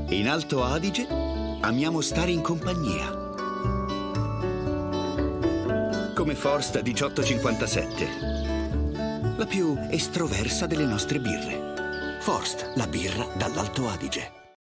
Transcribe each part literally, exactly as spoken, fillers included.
In Alto Adige amiamo stare in compagnia. Come Forst milleottocentocinquantasette, la più estroversa delle nostre birre. Forst, la birra dall'Alto Adige.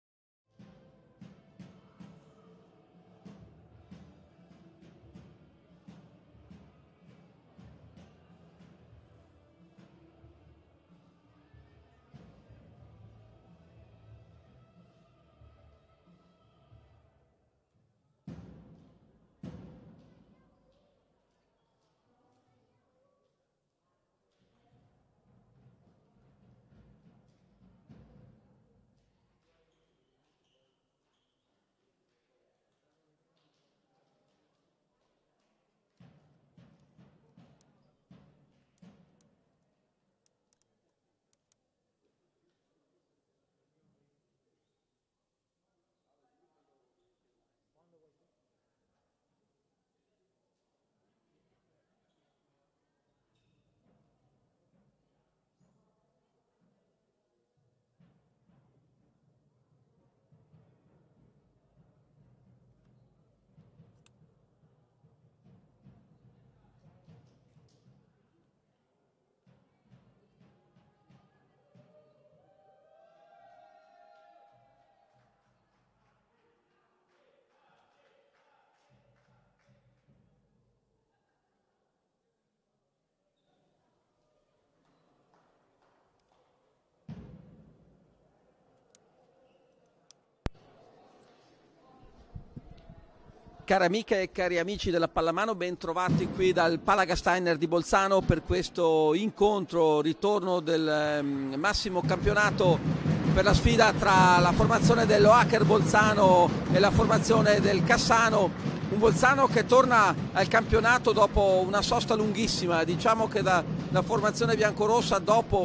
Cari amiche e cari amici della pallamano, ben trovati qui dal Palagasteiner di Bolzano per questo incontro, ritorno del massimo campionato per la sfida tra la formazione dell'Oacher Bolzano e la formazione del Cassano. Un Bolzano che torna al campionato dopo una sosta lunghissima, diciamo che da, la formazione biancorossa dopo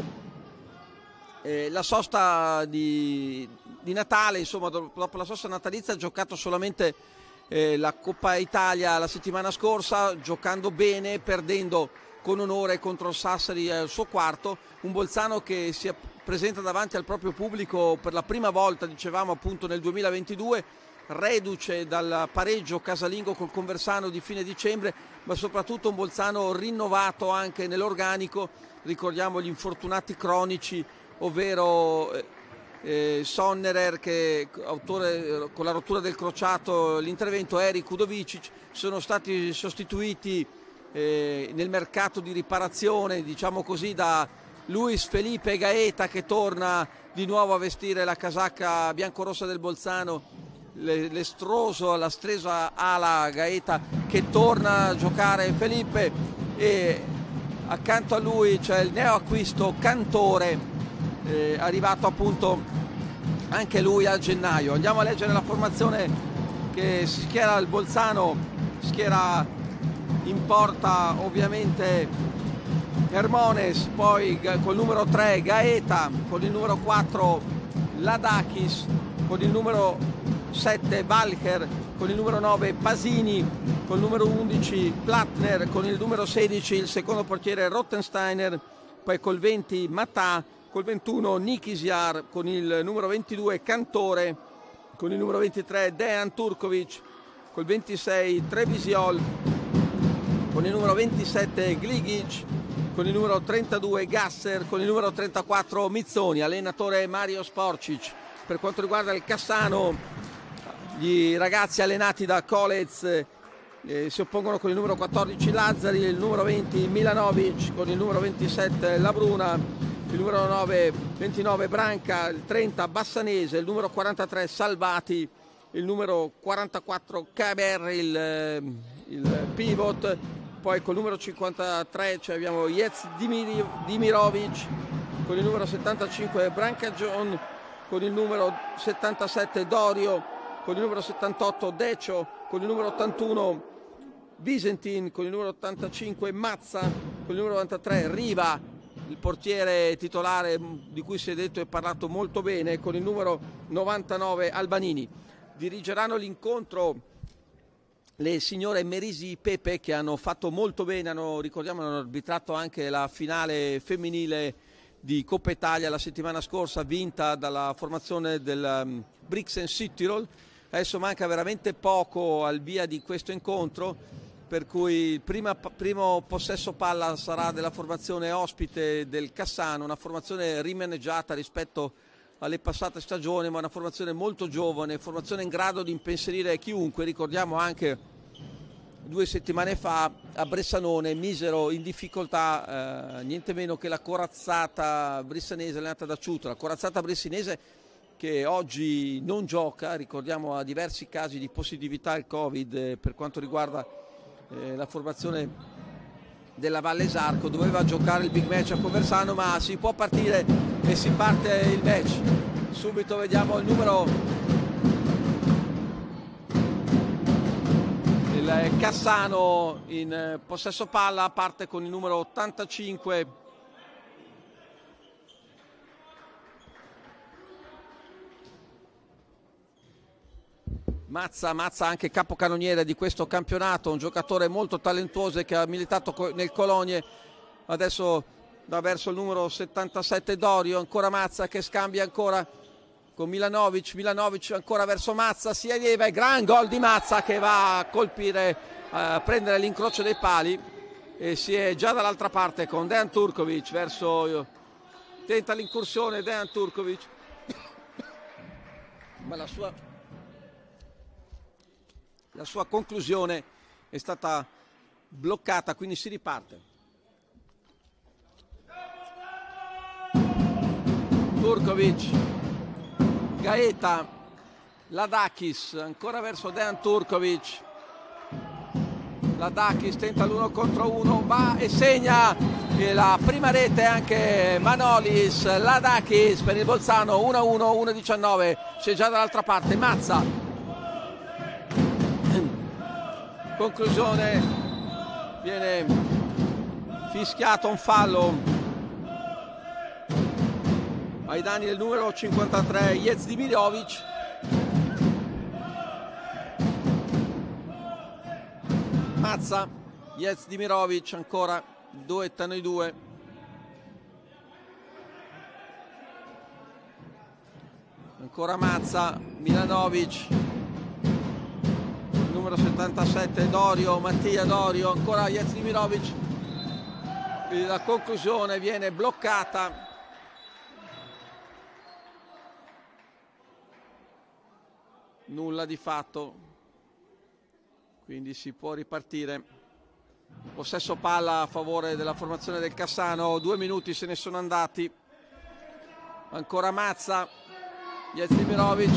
eh, la sosta di, di Natale, insomma dopo la sosta natalizia ha giocato solamente Eh, la Coppa Italia la settimana scorsa, giocando bene, perdendo con onore contro il Sassari al suo quarto. Un Bolzano che si presenta davanti al proprio pubblico per la prima volta, dicevamo appunto nel duemilaventidue, reduce dal pareggio casalingo col Conversano di fine dicembre, ma soprattutto un Bolzano rinnovato anche nell'organico. Ricordiamo gli infortunati cronici, ovvero eh, Eh, Sonnerer, che autore con la rottura del crociato l'intervento, Eric Udovicic, sono stati sostituiti eh, nel mercato di riparazione, diciamo così, da Luis Felipe Gaeta, che torna di nuovo a vestire la casacca biancorossa del Bolzano, l'estroso, la stresa ala Gaeta che torna a giocare Felipe, e accanto a lui c'è il neoacquisto Cantore, Eh, arrivato appunto anche lui a gennaio. Andiamo a leggere la formazione che si schiera il Bolzano. Schiera in porta ovviamente Hermones, poi col numero tre Gaeta, con il numero quattro Ladakis, con il numero sette Walker, con il numero nove Pasini, con il numero undici Plattner, con il numero sedici il secondo portiere Rottensteiner, poi col venti Matà, col ventuno Nikisjar, con il numero ventidue Cantore, con il numero ventitré Dejan Turkovic, col ventisei Trevisiol, con il numero ventisette Gligic, con il numero trentadue Gasser, con il numero trentaquattro Mizzoni, allenatore Mario Sporcic. Per quanto riguarda il Cassano, gli ragazzi allenati da Kolez eh, si oppongono con il numero quattordici Lazzari, il numero venti Milanovic, con il numero ventisette Labruna, il numero nove, ventinove Branca, il trenta Bassanese, il numero quarantatré Salvati, il numero quarantaquattro Caber, il, il pivot, poi col numero cinquantatré cioè abbiamo Jez Dimirovic, con il numero settantacinque Branca John, con il numero settantasette Dorio, con il numero settantotto Decio, con il numero ottantuno Visentin, con il numero ottantacinque Mazza, con il numero novantatré Riva, il portiere titolare di cui si è detto e parlato molto bene, con il numero novantanove Albanini. Dirigeranno l'incontro le signore Merisi Pepe, che hanno fatto molto bene, hanno, ricordiamo, hanno arbitrato anche la finale femminile di Coppa Italia la settimana scorsa, vinta dalla formazione del um, Brixen Südtirol. Adesso manca veramente poco al via di questo incontro, per cui il prima, primo possesso palla sarà della formazione ospite del Cassano, una formazione rimaneggiata rispetto alle passate stagioni, ma una formazione molto giovane, formazione in grado di impensierire chiunque. Ricordiamo anche due settimane fa a Bressanone misero in difficoltà eh, niente meno che la corazzata bressanese allenata da Ciuto, la corazzata bressinese che oggi non gioca. Ricordiamo a diversi casi di positività al Covid eh, per quanto riguarda eh, la formazione della Valle Esarco. Doveva giocare il big match a Coversano, ma si può partire e si parte il match. Subito vediamo il numero, il Cassano in possesso palla, parte con il numero ottantacinque, Mazza, Mazza anche capocannoniere di questo campionato, un giocatore molto talentuoso che ha militato nel Colonie. Adesso da verso il numero settantasette Dorio, ancora Mazza che scambia ancora con Milanovic, Milanovic ancora verso Mazza, si eleva e gran gol di Mazza che va a colpire, a prendere l'incrocio dei pali, e si è già dall'altra parte con Dejan Turkovic verso, tenta l'incursione Dejan Turkovic, ma la sua, la sua conclusione è stata bloccata, quindi si riparte. Turkovic, Gaeta, Ladakis ancora verso Dejan Turkovic, Ladakis tenta l'uno contro uno, va e segna e la prima rete anche Manolis. Ladakis per il Bolzano, uno a uno, uno a diciannove, c'è già dall'altra parte Mazza. Conclusione, viene fischiato un fallo ai danni del numero cinquantatré Yezdimirovic. Mazza, Yezdimirovic ancora, duettano i due. Ancora Mazza, Milanovic, numero settantasette Dorio, Mattia Dorio, ancora Yezdimirovic. La conclusione viene bloccata. Nulla di fatto, quindi si può ripartire. Possesso palla a favore della formazione del Cassano, due minuti se ne sono andati. Ancora Mazza, Yezdimirovic,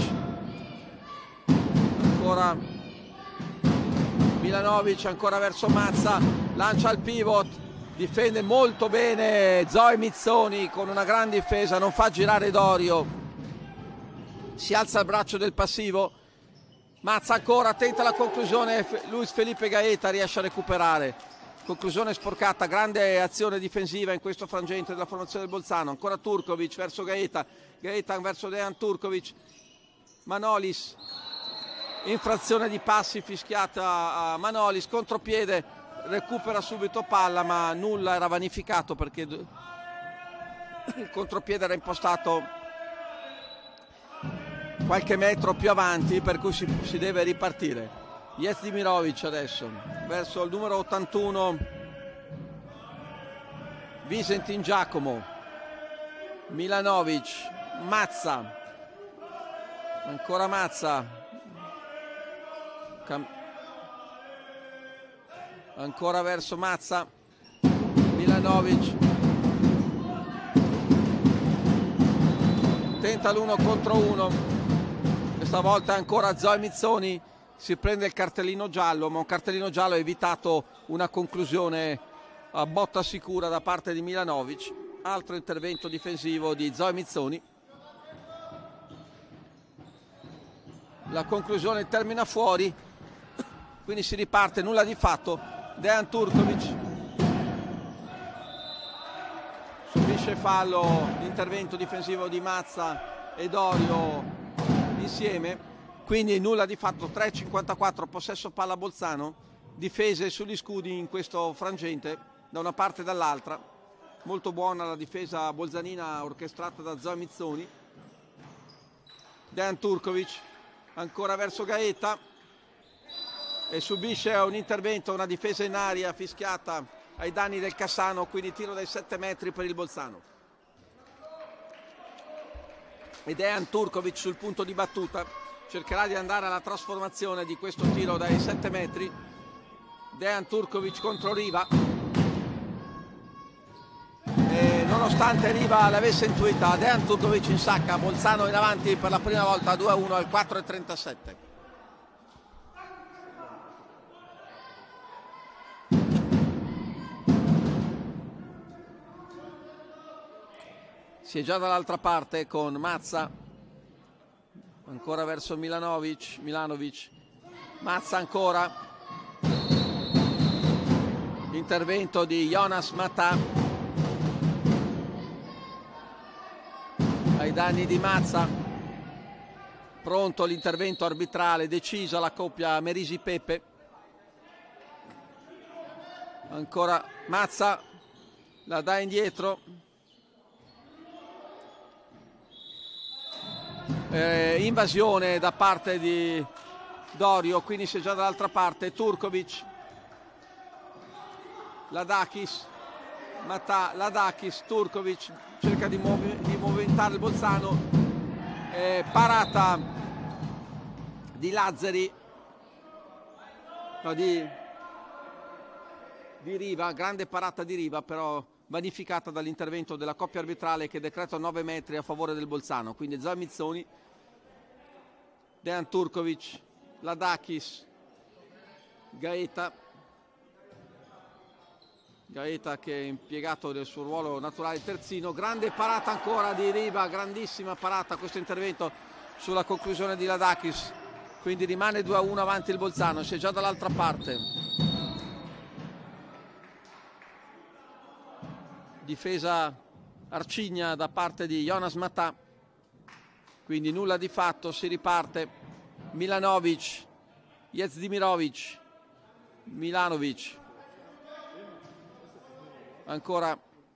ancora Milanovic, ancora verso Mazza, lancia il pivot, difende molto bene Zoe Mizzoni con una gran difesa, non fa girare Dorio, si alza il braccio del passivo. Mazza ancora, tenta la conclusione, Luis Felipe Gaeta riesce a recuperare, conclusione sporcata, grande azione difensiva in questo frangente della formazione del Bolzano. Ancora Turkovic verso Gaeta, Gaeta verso Dejan Turkovic, Manolis, infrazione di passi fischiata a Manolis, contropiede, recupera subito palla ma nulla, era vanificato perché il contropiede era impostato qualche metro più avanti, per cui si, si deve ripartire. Yezdimirovic adesso verso il numero ottantuno Visentin Giacomo, Milanovic, Mazza, ancora Mazza, Cam... ancora verso Mazza, Milanovic, tenta l'uno contro uno. Stavolta ancora Zoe Mizzoni, si prende il cartellino giallo, ma un cartellino giallo ha evitato una conclusione a botta sicura da parte di Milanovic. Altro intervento difensivo di Zoe Mizzoni. La conclusione termina fuori, quindi si riparte, nulla di fatto. Dejan Turkovic subisce fallo, l'intervento difensivo di Mazza e Dorio insieme, quindi nulla di fatto. Tre a cinquantaquattro, possesso palla Bolzano, difese sugli scudi in questo frangente da una parte e dall'altra. molto buona la difesa bolzanina orchestrata da Zoe Mizzoni. Dejan Turkovic ancora verso Gaeta e subisce un intervento, una difesa in aria fischiata ai danni del Cassano, quindi tiro dai sette metri per il Bolzano. E Dejan Turkovic sul punto di battuta cercherà di andare alla trasformazione di questo tiro dai sette metri. Dejan Turkovic contro Riva, e nonostante Riva l'avesse intuita, Dejan Turkovic in sacca, Bolzano in avanti per la prima volta due a uno al quattro e trentasette. Si è già dall'altra parte con Mazza, ancora verso Milanovic, Milanovic, Mazza ancora, intervento di Jonas Matà ai danni di Mazza, pronto l'intervento arbitrale, decisa la coppia Merisi-Pepe, ancora Mazza, la dà indietro. Eh, invasione da parte di Dorio, quindi si è già dall'altra parte. Turkovic, Ladakis, Matà, Ladakis, Turkovic cerca di, muove, di movimentare il Bolzano, eh, parata di Lazzari, no, di, di Riva, grande parata di Riva, però vanificata dall'intervento della coppia arbitrale che decreta nove metri a favore del Bolzano. Quindi Zoe Mizzoni, Dejan Turkovic, Ladakis, Gaeta, Gaeta che è impiegato nel suo ruolo naturale terzino, grande parata ancora di Riva, grandissima parata questo intervento sulla conclusione di Ladakis, quindi rimane due a uno avanti il Bolzano, si è già dall'altra parte. Difesa arcigna da parte di Jonas Matà, quindi nulla di fatto, si riparte. Milanovic, Jezdimirovic, Milanovic, ancora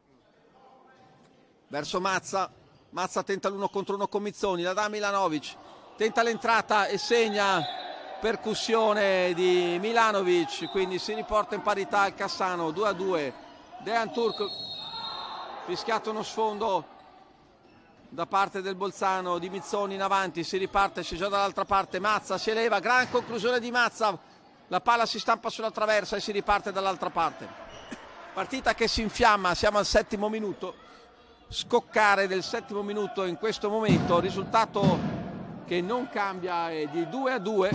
verso Mazza, Mazza tenta l'uno contro uno con Mizzoni, la dà Milanovic, tenta l'entrata e segna, percussione di Milanovic, quindi si riporta in parità il Cassano, due a due. Dejan Turkovic, fischiato uno sfondo da parte del Bolzano di Mizzoni in avanti, si riparte, si già dall'altra parte, Mazza si eleva, gran conclusione di Mazza, la palla si stampa sulla traversa e si riparte dall'altra parte. Partita che si infiamma, siamo al settimo minuto, scoccare del settimo minuto in questo momento, risultato che non cambia è di due a due.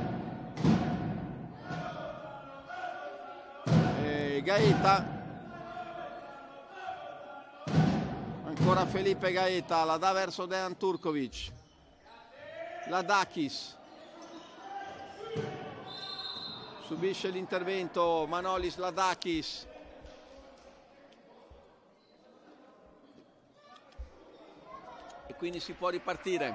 E Gaeta, ancora Felipe Gaeta, la dà verso Dejan Turkovic, Ladakis, subisce l'intervento Manolis Ladakis, e quindi si può ripartire.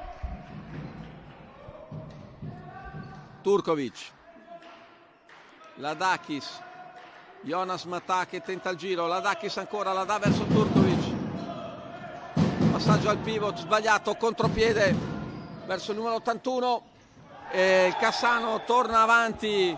Turkovic, Ladakis, Jonas Matà che tenta il giro, Ladakis ancora, la dà verso Turkovic, passaggio al pivot sbagliato, contropiede verso il numero ottantuno e il Cassano torna avanti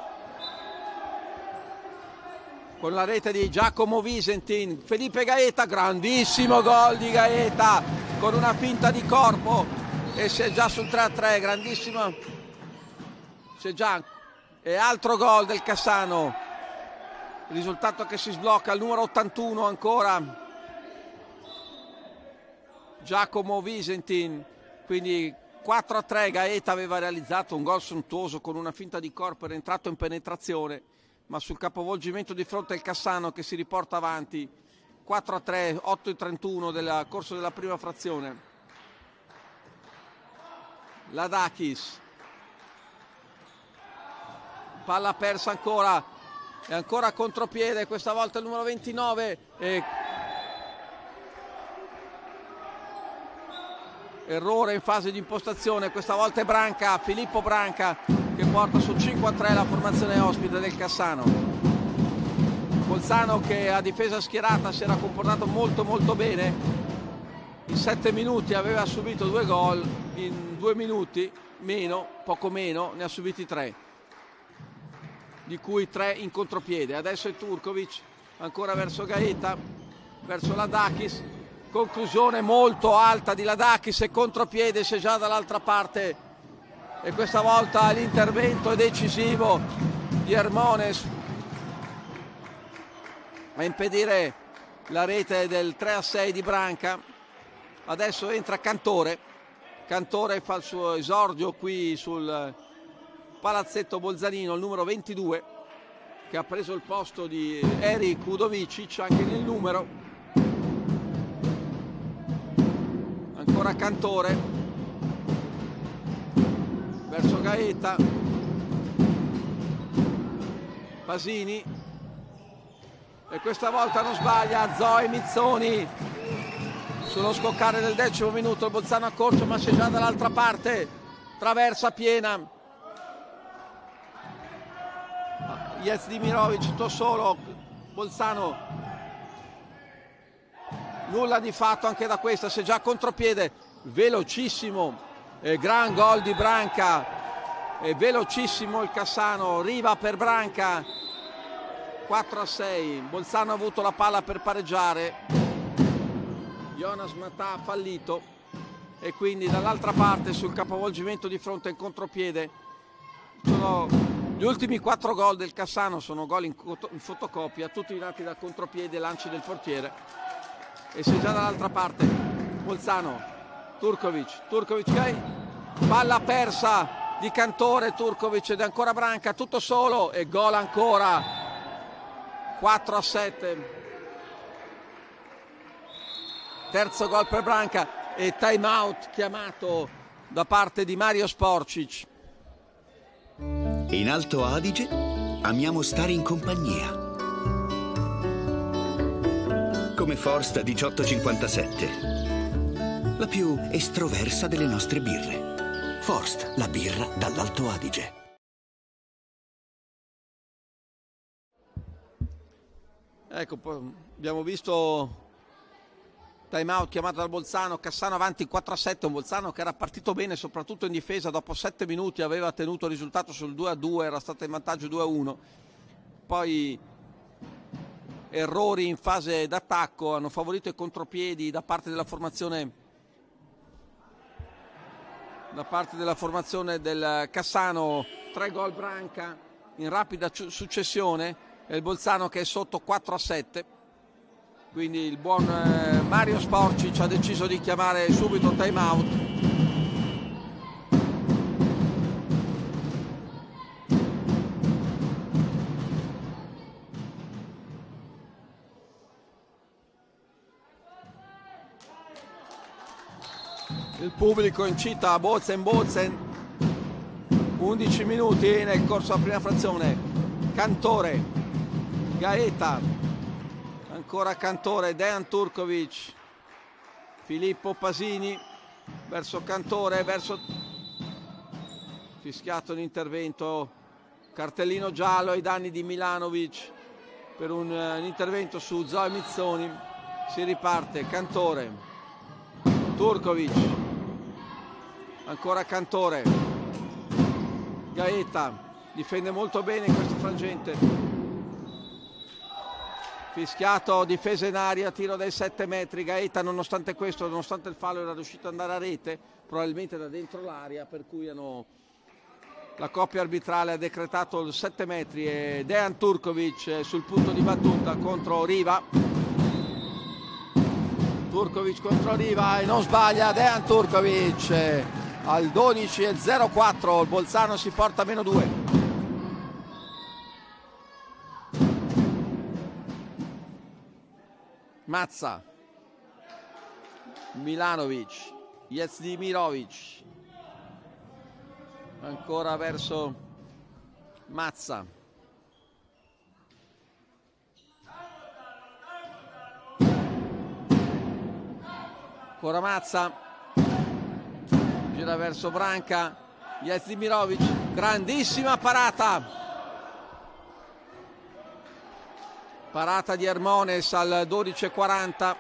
con la rete di Giacomo Visentin. Felipe Gaeta, grandissimo gol di Gaeta con una finta di corpo e si è già sul tre a tre, grandissimo, c'è già, e altro gol del Cassano, risultato che si sblocca al numero ottantuno ancora Giacomo Visentin, quindi quattro a tre. Gaeta aveva realizzato un gol sontuoso con una finta di corpo, era entrato in penetrazione, ma sul capovolgimento di fronte al Cassano che si riporta avanti quattro a tre, otto e trentuno del corso della prima frazione. Ladakis, palla persa ancora e ancora contropiede, questa volta il numero ventinove e errore in fase di impostazione, questa volta è Branca, Filippo Branca che porta su cinque a tre la formazione ospite del Cassano. Bolzano, che a difesa schierata si era comportato molto molto bene, in sette minuti aveva subito due gol, in due minuti meno, poco meno, ne ha subiti tre, di cui tre in contropiede. Adesso è Turkovic, ancora verso Gaeta, verso Ladakis, conclusione molto alta di Ladakis e contropiede, c'è già dall'altra parte, e questa volta l'intervento è decisivo di Hermones a impedire la rete del tre a sei di Branca. Adesso entra Cantore, Cantore fa il suo esordio qui sul palazzetto bolzanino, il numero ventidue, che ha preso il posto di Erik Udovicic anche nel numero. Ancora Cantore verso Gaeta, Pasini, e questa volta non sbaglia Zoe Mizzoni sullo scoccare del decimo minuto. Il Bolzano accorcia, ma c'è già dall'altra parte, traversa piena Jezdimirovic, tutto solo, Bolzano nulla di fatto anche da questa, c'è già contropiede, velocissimo, eh, gran gol di Branca, è velocissimo il Cassano, Riva per Branca, quattro a sei. Bolzano ha avuto la palla per pareggiare, Jonas Matà ha fallito, e quindi dall'altra parte sul capovolgimento di fronte in contropiede sono gli ultimi quattro gol del Cassano, sono gol in, in fotocopia, tutti nati da contropiede e lanci del portiere. E c'è già dall'altra parte Bolzano, Turkovic, Turkovic che palla persa di Cantore, Turkovic ed ancora Branca, tutto solo, e gol ancora, quattro a sette. Terzo gol per Branca e time out chiamato da parte di Mario Sporcic. In Alto Adige amiamo stare in compagnia. Come Forst diciottocentocinquantasette, la più estroversa delle nostre birre. Forst, la birra dall'Alto Adige. Ecco, abbiamo visto time out chiamato dal Bolzano, Cassano avanti quattro a sette, un Bolzano che era partito bene soprattutto in difesa, dopo sette minuti aveva tenuto il risultato sul due a due, era stato in vantaggio due a uno, poi errori in fase d'attacco hanno favorito i contropiedi da parte della formazione da parte della formazione del Cassano. Tre gol Branca in rapida successione e il Bolzano che è sotto quattro a sette. Quindi il buon eh, Mario Sporcic ha deciso di chiamare subito time out. Il pubblico incita a Bozen Bozen, undici minuti nel corso della prima frazione. Cantore, Gaeta, ancora Cantore, Dejan Turkovic, Filippo Pasini verso Cantore, verso fischiato l'intervento, cartellino giallo ai danni di Milanovic per un, un intervento su Zoe Mizzoni. Si riparte, Cantore, Turkovic, ancora Cantore, Gaeta difende molto bene in questo frangente, fischiato, difesa in aria, tiro dai sette metri. Gaeta nonostante questo, nonostante il fallo, era riuscito ad andare a rete, probabilmente da dentro l'area, per cui hanno, la coppia arbitrale ha decretato il sette metri e Dejan Turkovic sul punto di battuta contro Riva. Turkovic contro Riva e non sbaglia Dejan Turkovic al dodici e zero quattro, il Bolzano si porta a meno due. Mazza, Milanovic, Jezdimirovic, ancora verso Mazza, ancora Mazza, gira verso Branca, Jezdimirovic, grandissima parata Parata di Hermones al dodici e quaranta.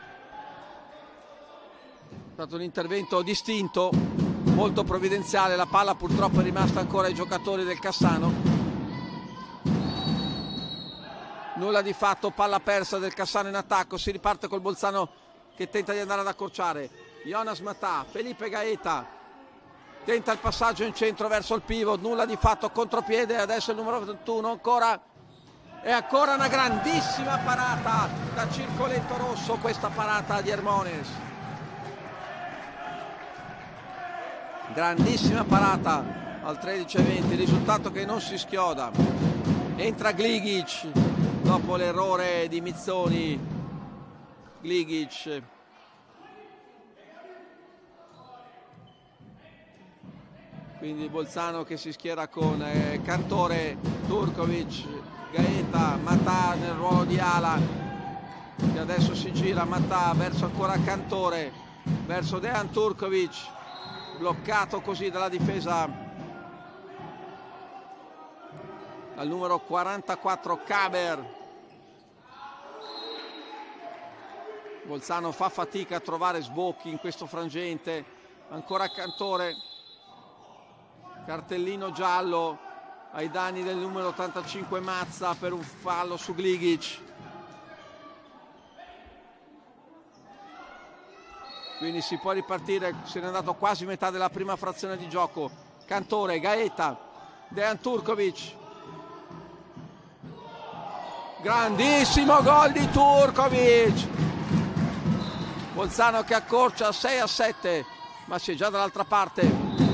È stato un intervento distinto, molto provvidenziale. La palla purtroppo è rimasta ancora ai giocatori del Cassano. Nulla di fatto, palla persa del Cassano in attacco. Si riparte col Bolzano che tenta di andare ad accorciare. Jonas Matà, Felipe Gaeta tenta il passaggio in centro verso il pivot. Nulla di fatto, contropiede. Adesso il numero ventuno ancora. È ancora una grandissima parata da Circoletto Rosso, questa parata di Hermones. Grandissima parata al tredici e venti, risultato che non si schioda. Entra Gligic dopo l'errore di Mizzoni. Gligic. Quindi Bolzano che si schiera con eh, Cantore, Turkovic, Gaeta, Matà nel ruolo di ala, che adesso si gira. Matà verso ancora Cantore, verso Dejan Turkovic, bloccato così dalla difesa al numero quarantaquattro Kaber. Bolzano fa fatica a trovare sbocchi in questo frangente. Ancora Cantore, cartellino giallo ai danni del numero ottantacinque Mazza per un fallo su Gligic. Quindi si può ripartire, se n'è andato quasi metà della prima frazione di gioco. Cantore, Gaeta, Dejan Turkovic. Grandissimo gol di Turkovic. Bolzano che accorcia sei a sette, ma si è già dall'altra parte.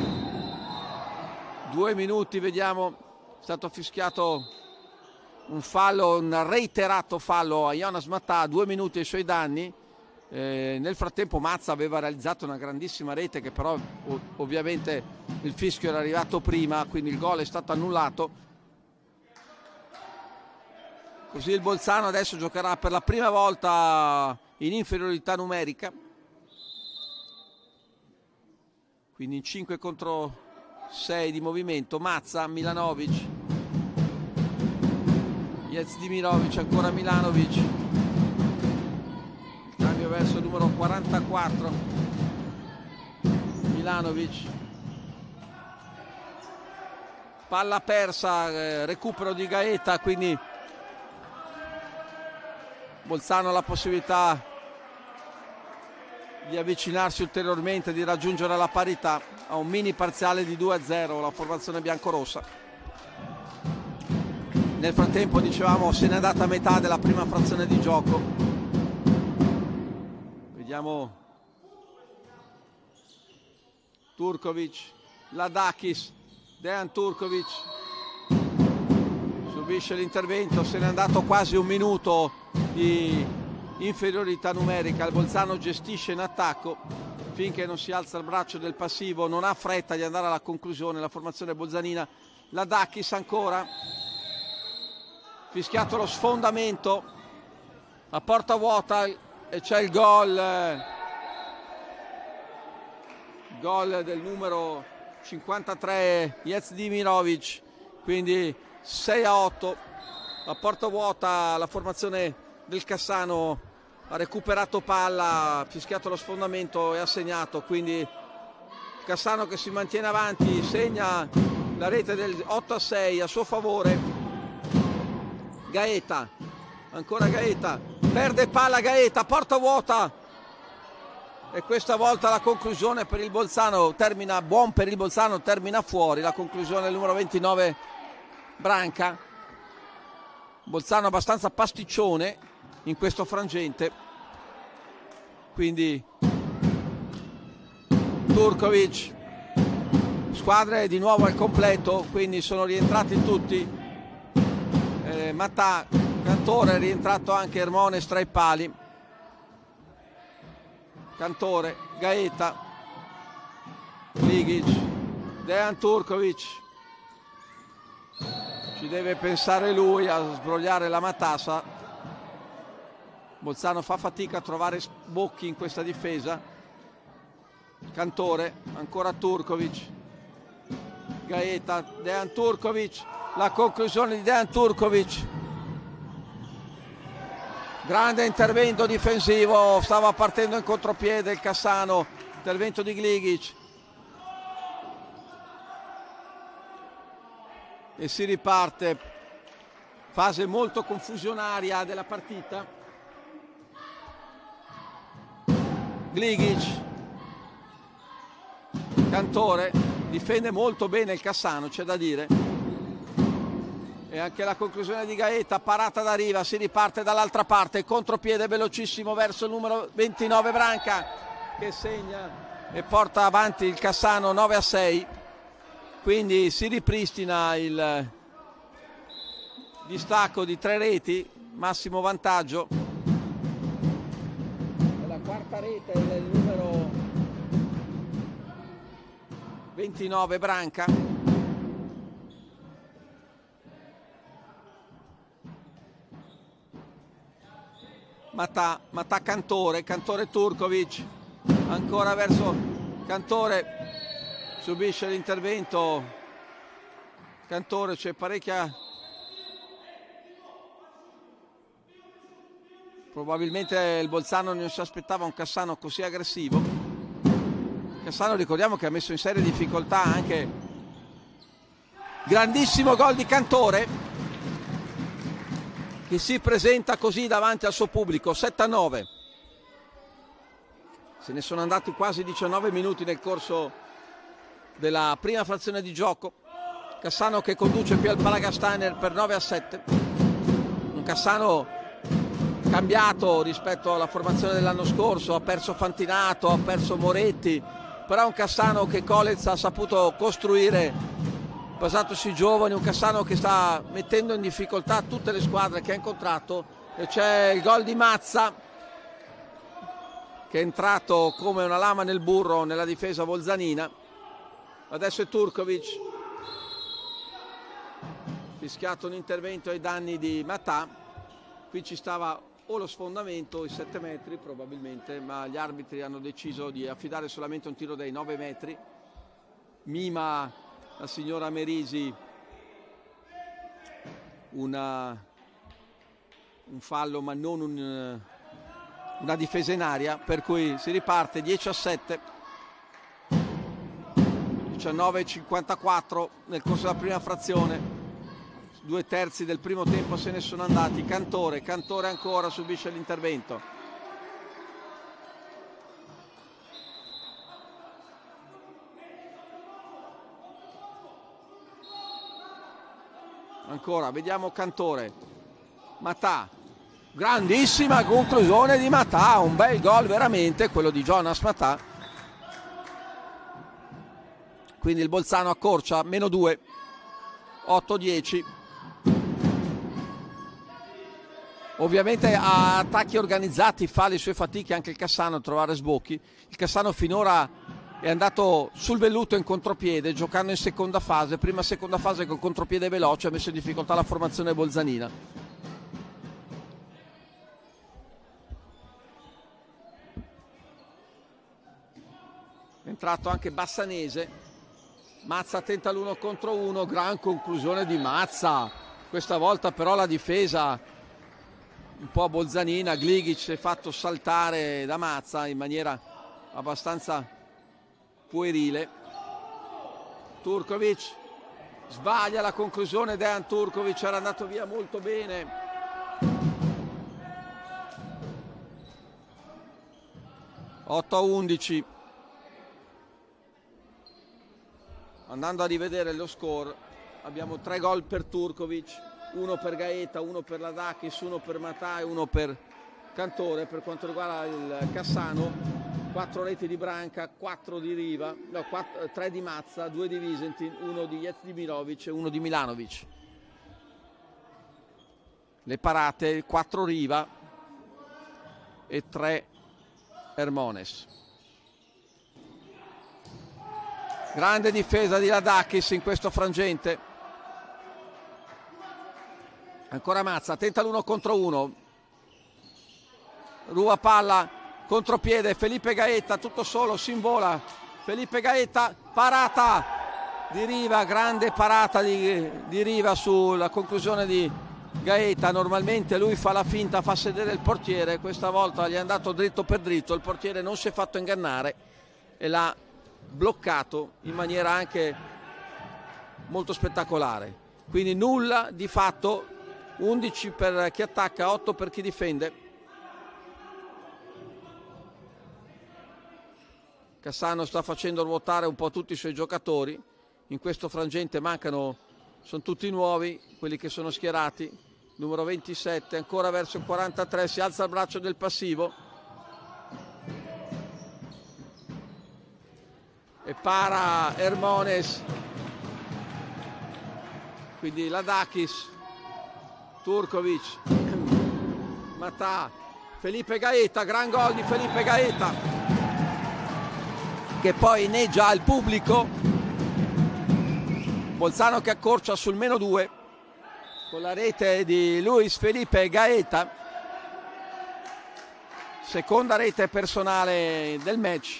Due minuti, vediamo. È stato fischiato un fallo, un reiterato fallo a Jonas Matà, due minuti ai suoi danni. Eh, nel frattempo Mazza aveva realizzato una grandissima rete che però ovviamente il fischio era arrivato prima, quindi il gol è stato annullato. Così il Bolzano adesso giocherà per la prima volta in inferiorità numerica, quindi in cinque contro sei di movimento. Mazza, Milanovic, Jezdimirovic, ancora Milanovic, il cambio verso il numero quarantaquattro Milanovic, palla persa, eh, recupero di Gaeta, quindi Bolzano ha la possibilità di avvicinarsi ulteriormente, di raggiungere la parità. A un mini parziale di due a zero la formazione biancorossa. Nel frattempo, dicevamo, se n'è andata a metà della prima frazione di gioco. Vediamo Turkovic, Ladakis, Dejan Turkovic subisce l'intervento, se n'è andato quasi un minuto di inferiorità numerica. Il Bolzano gestisce in attacco finché non si alza il braccio del passivo, non ha fretta di andare alla conclusione la formazione bolzanina. Ladakis ancora, fischiato lo sfondamento a porta vuota e c'è il gol gol del numero cinquantatré Jezdimirovic, quindi sei a otto a porta vuota. La formazione del Cassano ha recuperato palla, ha fischiato lo sfondamento e ha segnato, quindi Cassano che si mantiene avanti, segna la rete del otto a sei a suo favore. Gaeta, ancora Gaeta, perde palla Gaeta, porta vuota e questa volta la conclusione per il Bolzano termina, buon per il Bolzano, termina fuori. La conclusione del numero ventinove Branca. Bolzano abbastanza pasticcione in questo frangente, quindi Turkovic, squadre di nuovo al completo, quindi sono rientrati tutti. eh, Matà, Cantore, è rientrato anche Hermones tra i pali. Cantore, Gaeta, Gligic, Dejan Turkovic, ci deve pensare lui a sbrogliare la matassa. Bolzano fa fatica a trovare sbocchi in questa difesa. Cantore, ancora Turkovic, Gaeta, Dejan Turkovic, la conclusione di Dejan Turkovic. Grande intervento difensivo, stava partendo in contropiede il Cassano, intervento di Gligic. E si riparte, fase molto confusionaria della partita. Gligic, Cantore, difende molto bene il Cassano, c'è da dire. E anche la conclusione di Gaeta, parata da Riva, si riparte dall'altra parte, contropiede velocissimo verso il numero ventinove Branca, che segna e porta avanti il Cassano nove a sei. Quindi si ripristina il distacco di tre reti, massimo vantaggio. E la quarta rete è il numero ventinove Branca. Matà, Matà Cantore, Cantore Turkovic, ancora verso Cantore, subisce l'intervento Cantore, c'è parecchia, probabilmente il Bolzano non si aspettava un Cassano così aggressivo. Cassano, ricordiamo che ha messo in seria difficoltà anche, grandissimo gol di Cantore, che si presenta così davanti al suo pubblico, sette a nove. Se ne sono andati quasi diciannove minuti nel corso della prima frazione di gioco. Cassano che conduce qui al Palagasteiner per nove a sette. Un Cassano cambiato rispetto alla formazione dell'anno scorso, ha perso Fantinato, ha perso Moretti, però un Cassano che Collez ha saputo costruire basato sui giovani, un Cassano che sta mettendo in difficoltà tutte le squadre che ha incontrato. E c'è il gol di Mazza, che è entrato come una lama nel burro nella difesa bolzanina. Adesso è Turkovic, fischiato un intervento ai danni di Matà. Qui ci stava o lo sfondamento, i sette metri probabilmente, ma gli arbitri hanno deciso di affidare solamente un tiro dai nove metri. Mima la signora Merisi una, un fallo, ma non un, una difesa in aria, per cui si riparte dieci a sette, diciannove a cinquantaquattro nel corso della prima frazione. Due terzi del primo tempo se ne sono andati. Cantore, Cantore ancora subisce l'intervento. Ancora, vediamo Cantore. Matà, grandissima conclusione di Matà, un bel gol veramente quello di Jonas Matà. Quindi il Bolzano accorcia, meno due, otto a dieci. Ovviamente a attacchi organizzati fa le sue fatiche anche il Cassano a trovare sbocchi. Il Cassano finora è andato sul velluto in contropiede, giocando in seconda fase, prima seconda fase col contropiede veloce, ha messo in difficoltà la formazione bolzanina. È entrato anche Bassanese, Mazza tenta l'uno contro uno, gran conclusione di Mazza, questa volta però la difesa un po' bolzanina. Gligic si è fatto saltare da Mazza in maniera abbastanza puerile. Turkovic sbaglia la conclusione, Dejan Turkovic era andato via molto bene. otto a undici. Andando a rivedere lo score, abbiamo tre gol per Turkovic, uno per Gaeta, uno per Ladakis, uno per Matà e uno per Cantore. Per quanto riguarda il Cassano, quattro reti di Branca, quattro di Riva, no, quattro, tre di Mazza, due di Visentin, uno di Jezdimirovic e uno di Milanovic. Le parate, quattro Riva e tre Hermones. Grande difesa di Ladakis in questo frangente. Ancora Mazza, tenta l'uno contro uno. Ruba palla, contropiede, Felipe Gaeta tutto solo, si invola. Felipe Gaeta, parata di Riva, grande parata di, di Riva sulla conclusione di Gaeta, normalmente lui fa la finta, fa sedere il portiere, questa volta gli è andato dritto per dritto, il portiere non si è fatto ingannare e l'ha bloccato in maniera anche molto spettacolare. Quindi nulla di fatto, undici per chi attacca, otto per chi difende. Cassano sta facendo ruotare un po' tutti i suoi giocatori, in questo frangente mancano, sono tutti nuovi quelli che sono schierati. Numero ventisette, ancora verso il quarantatré, si alza il braccio del passivo e para Hermones, quindi Ladakis, Turkovic, Matà, Felipe Gaeta, gran gol di Felipe Gaeta che poi inneggia al pubblico. Bolzano che accorcia sul meno due con la rete di Luis Felipe Gaeta, seconda rete personale del match.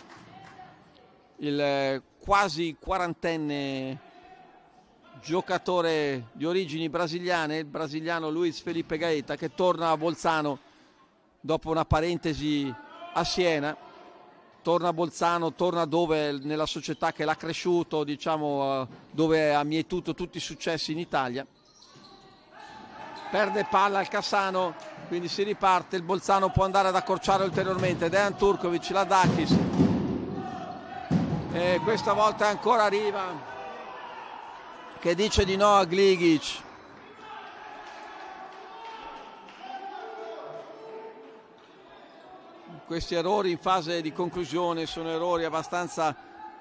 Il quasi quarantenne giocatore di origini brasiliane, il brasiliano Luis Felipe Gaeta, che torna a Bolzano dopo una parentesi a Siena. Torna a Bolzano, torna dove, nella società che l'ha cresciuto, diciamo, dove ha mietuto tutti i successi in Italia. Perde palla al Cassano, quindi si riparte, il Bolzano può andare ad accorciare ulteriormente. Dejan Turkovic, Ladakis, e questa volta ancora Riva che dice di no a Gligic. Questi errori in fase di conclusione sono errori abbastanza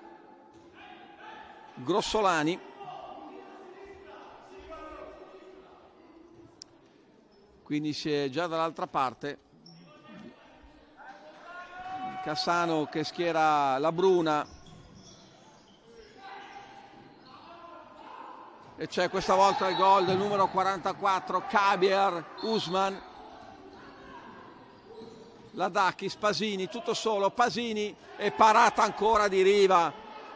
grossolani. Quindi si è già dall'altra parte. Cassano che schiera la Bruna. E c'è questa volta il gol del numero quarantaquattro, Kabier Usman. Ladakis, Pasini, tutto solo, Pasini e parata ancora di Riva.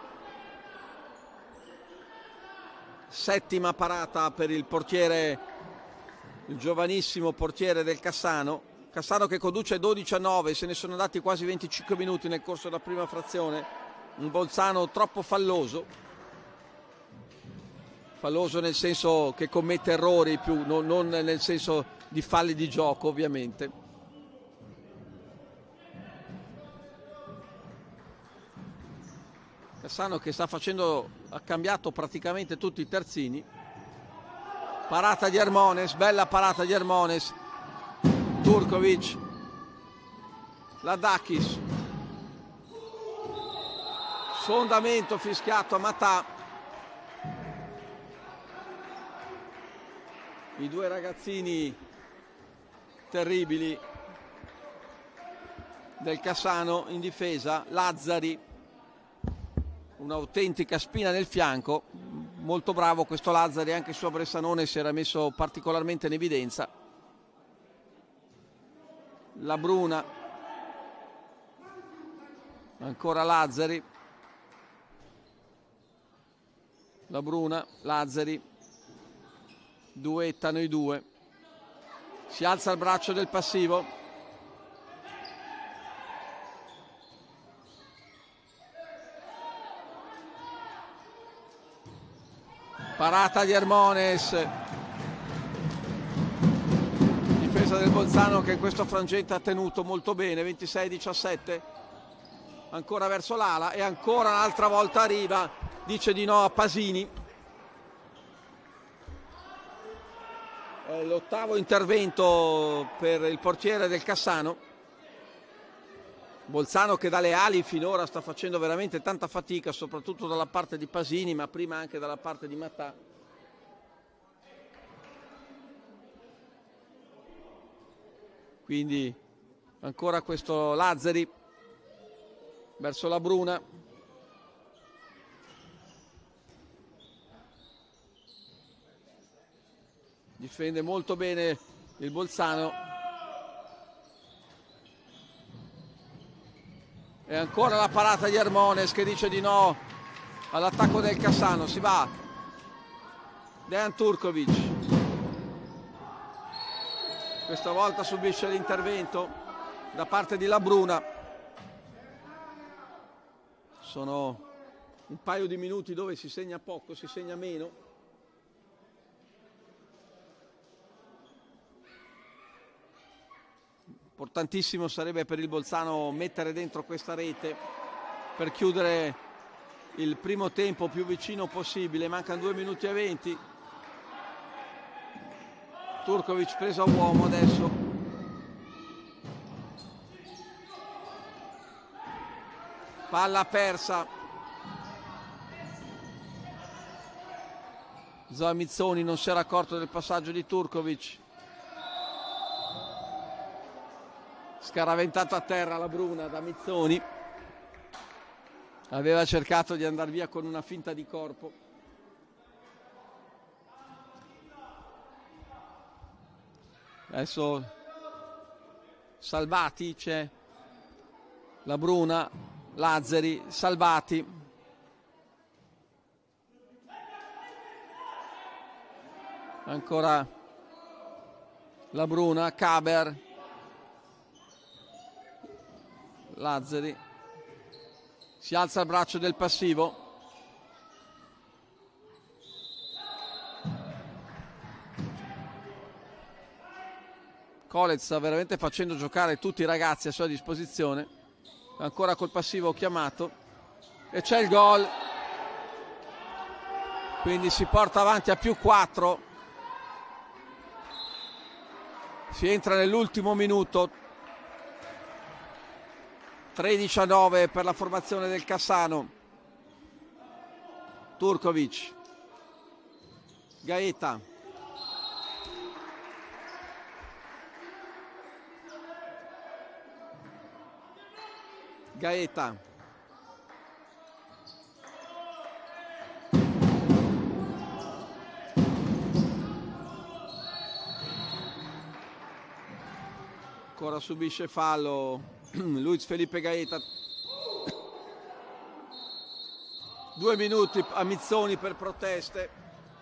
Settima parata per il portiere, il giovanissimo portiere del Cassano. Cassano che conduce dodici a nove, se ne sono andati quasi venticinque minuti nel corso della prima frazione. Un Bolzano troppo falloso. Falloso nel senso che commette errori, più non, non nel senso di falli di gioco, ovviamente. Cassano che sta facendo, ha cambiato praticamente tutti i terzini. Parata di Hermones, bella parata di Hermones. Turkovic, Ladakis, sfondamento fischiato a Matà. I due ragazzini terribili del Cassano in difesa. Lazzari, un'autentica spina nel fianco, molto bravo questo Lazzari, anche il suo Bressanone si era messo particolarmente in evidenza. La Bruna, ancora Lazzari, la Bruna, Lazzari, duettano i due, si alza il braccio del passivo. Parata di Hermones, difesa del Bolzano che in questo frangente ha tenuto molto bene. Ventisei a diciassette, ancora verso l'ala e ancora un'altra volta Riva dice di no a Pasini. È l'ottavo intervento per il portiere del Cassano. Bolzano che dalle ali finora sta facendo veramente tanta fatica, soprattutto dalla parte di Pasini, ma prima anche dalla parte di Matà. Quindi ancora questo Lazzari verso la Bruna. Difende molto bene il Bolzano. E ancora la parata di Hermones che dice di no all'attacco del Cassano. Si va Dejan Turkovic, Questa volta subisce l'intervento da parte di Labruna. Sono un paio di minuti dove si segna poco, si segna meno. Importantissimo sarebbe per il Bolzano mettere dentro questa rete per chiudere il primo tempo più vicino possibile. Mancano due minuti e venti. Turkovic preso a uomo adesso. Palla persa. Zoe Mizzoni non si era accorto del passaggio di Turkovic. Scaraventato a terra Labruna da Mizzoni. Aveva cercato di andare via con una finta di corpo. Adesso Salvati, c'è Labruna, Lazzari, Salvati. Ancora Labruna, Caber, Lazzari. Si alza il braccio del passivo. Colez sta veramente facendo giocare tutti i ragazzi a sua disposizione. Ancora col passivo chiamato. E c'è il gol. Quindi si porta avanti a più quattro. Si entra nell'ultimo minuto. tredici a nove per la formazione del Cassano. Turkovic. Gaeta. Gaeta. Ancora subisce fallo Luis Felipe Gaeta. Due minuti a Mizzoni per proteste.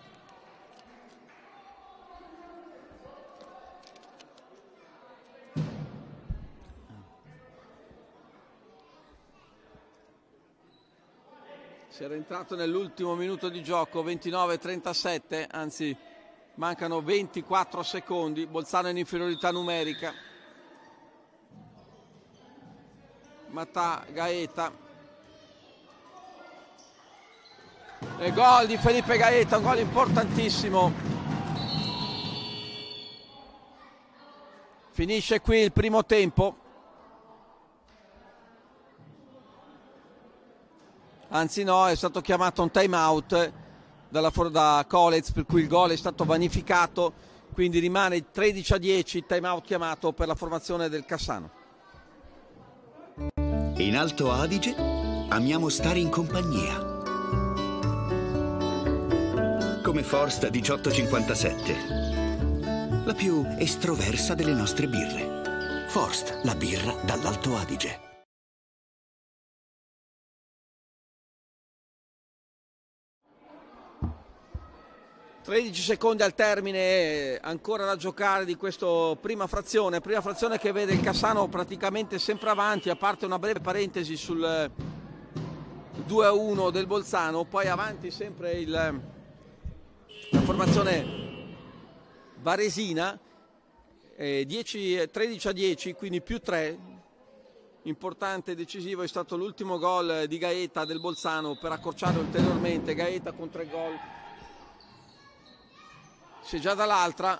Si era entrato nell'ultimo minuto di gioco, ventinove a trentasette, anzi mancano ventiquattro secondi. Bolzano in inferiorità numerica. Matà, Gaeta. E gol di Felipe Gaeta, un gol importantissimo. Finisce qui il primo tempo. Anzi no, è stato chiamato un time out dalla, da Colez, per cui il gol è stato vanificato, quindi rimane tredici a dieci, time out chiamato per la formazione del Cassano. In Alto Adige amiamo stare in compagnia. Come Forst diciottocentocinquantasette, la più estroversa delle nostre birre. Forst, la birra dall'Alto Adige. tredici secondi al termine, ancora da giocare di questa prima frazione, prima frazione che vede il Cassano praticamente sempre avanti, a parte una breve parentesi sul due a uno del Bolzano, poi avanti sempre il, la formazione varesina, eh, dieci, tredici a dieci, quindi più tre. Importante e decisivo è stato l'ultimo gol di Gaeta del Bolzano per accorciare ulteriormente. Gaeta con tre gol. C'è già dall'altra,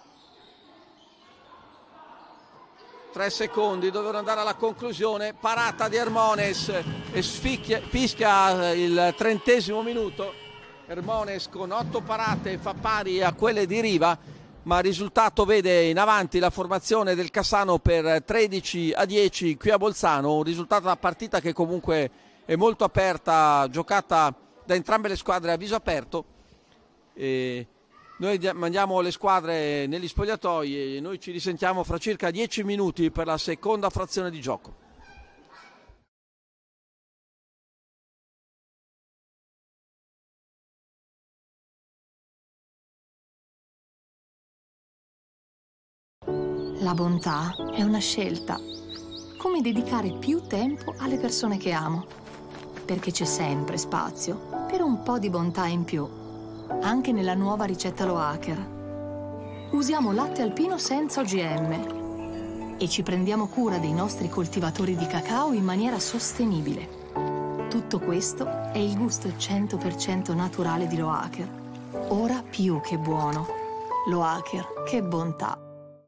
tre secondi, dovevano andare alla conclusione. Parata di Hermones e sfischia, fischia il trentesimo minuto. Hermones con otto parate fa pari a quelle di Riva, ma il risultato vede in avanti la formazione del Cassano per tredici a dieci qui a Bolzano. Un risultato da partita che comunque è molto aperta, giocata da entrambe le squadre a viso aperto. E noi mandiamo le squadre negli spogliatoi e noi ci risentiamo fra circa dieci minuti per la seconda frazione di gioco. La bontà è una scelta, come dedicare più tempo alle persone che amo, perché c'è sempre spazio per un po' di bontà in più, anche nella nuova ricetta Lo Hacker. Usiamo latte alpino senza O G M e ci prendiamo cura dei nostri coltivatori di cacao in maniera sostenibile. Tutto questo è il gusto cento per cento naturale di Lo Hacker, ora più che buono. Lo Hacker, che bontà!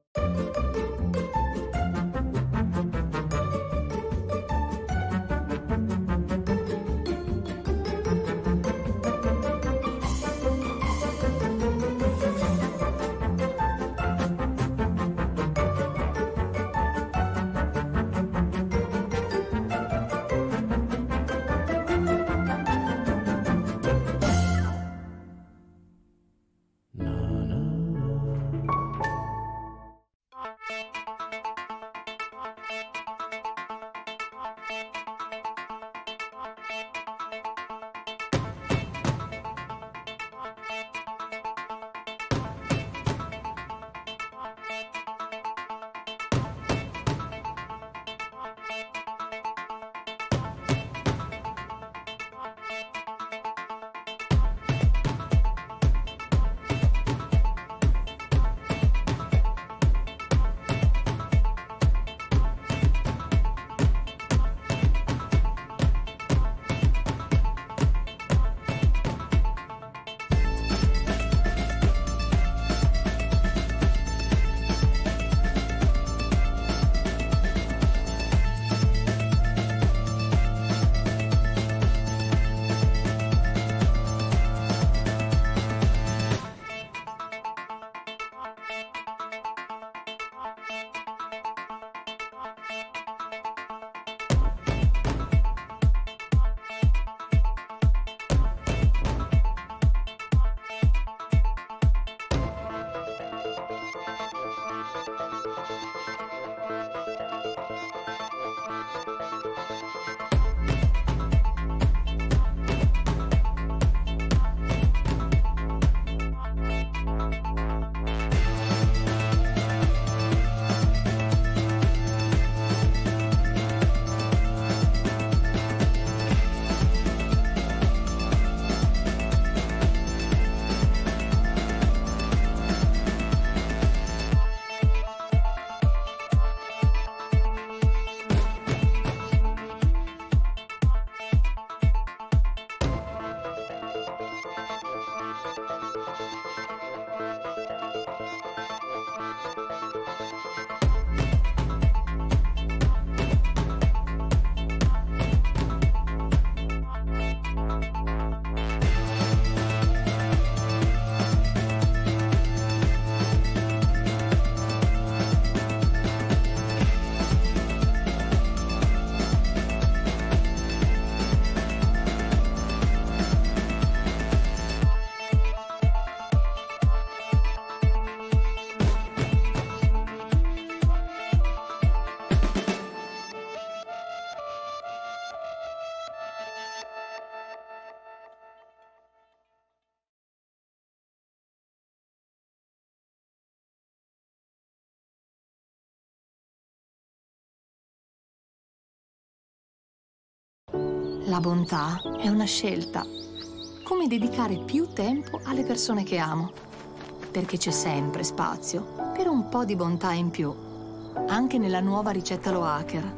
La bontà è una scelta, come dedicare più tempo alle persone che amo, perché c'è sempre spazio per un po' di bontà in più, anche nella nuova ricetta Lo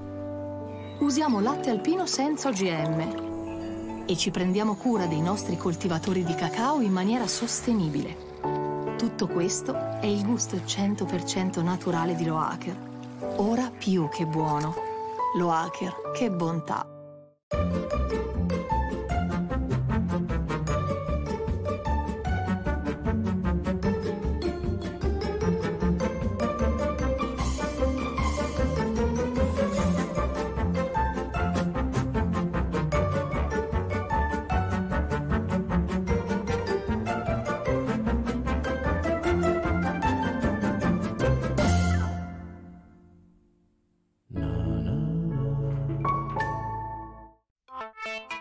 Hacker. Usiamo latte alpino senza O G M e ci prendiamo cura dei nostri coltivatori di cacao in maniera sostenibile. Tutto questo è il gusto cento per cento naturale di Lo Hacker, ora più che buono. Lo Hacker, che bontà! No, no, no.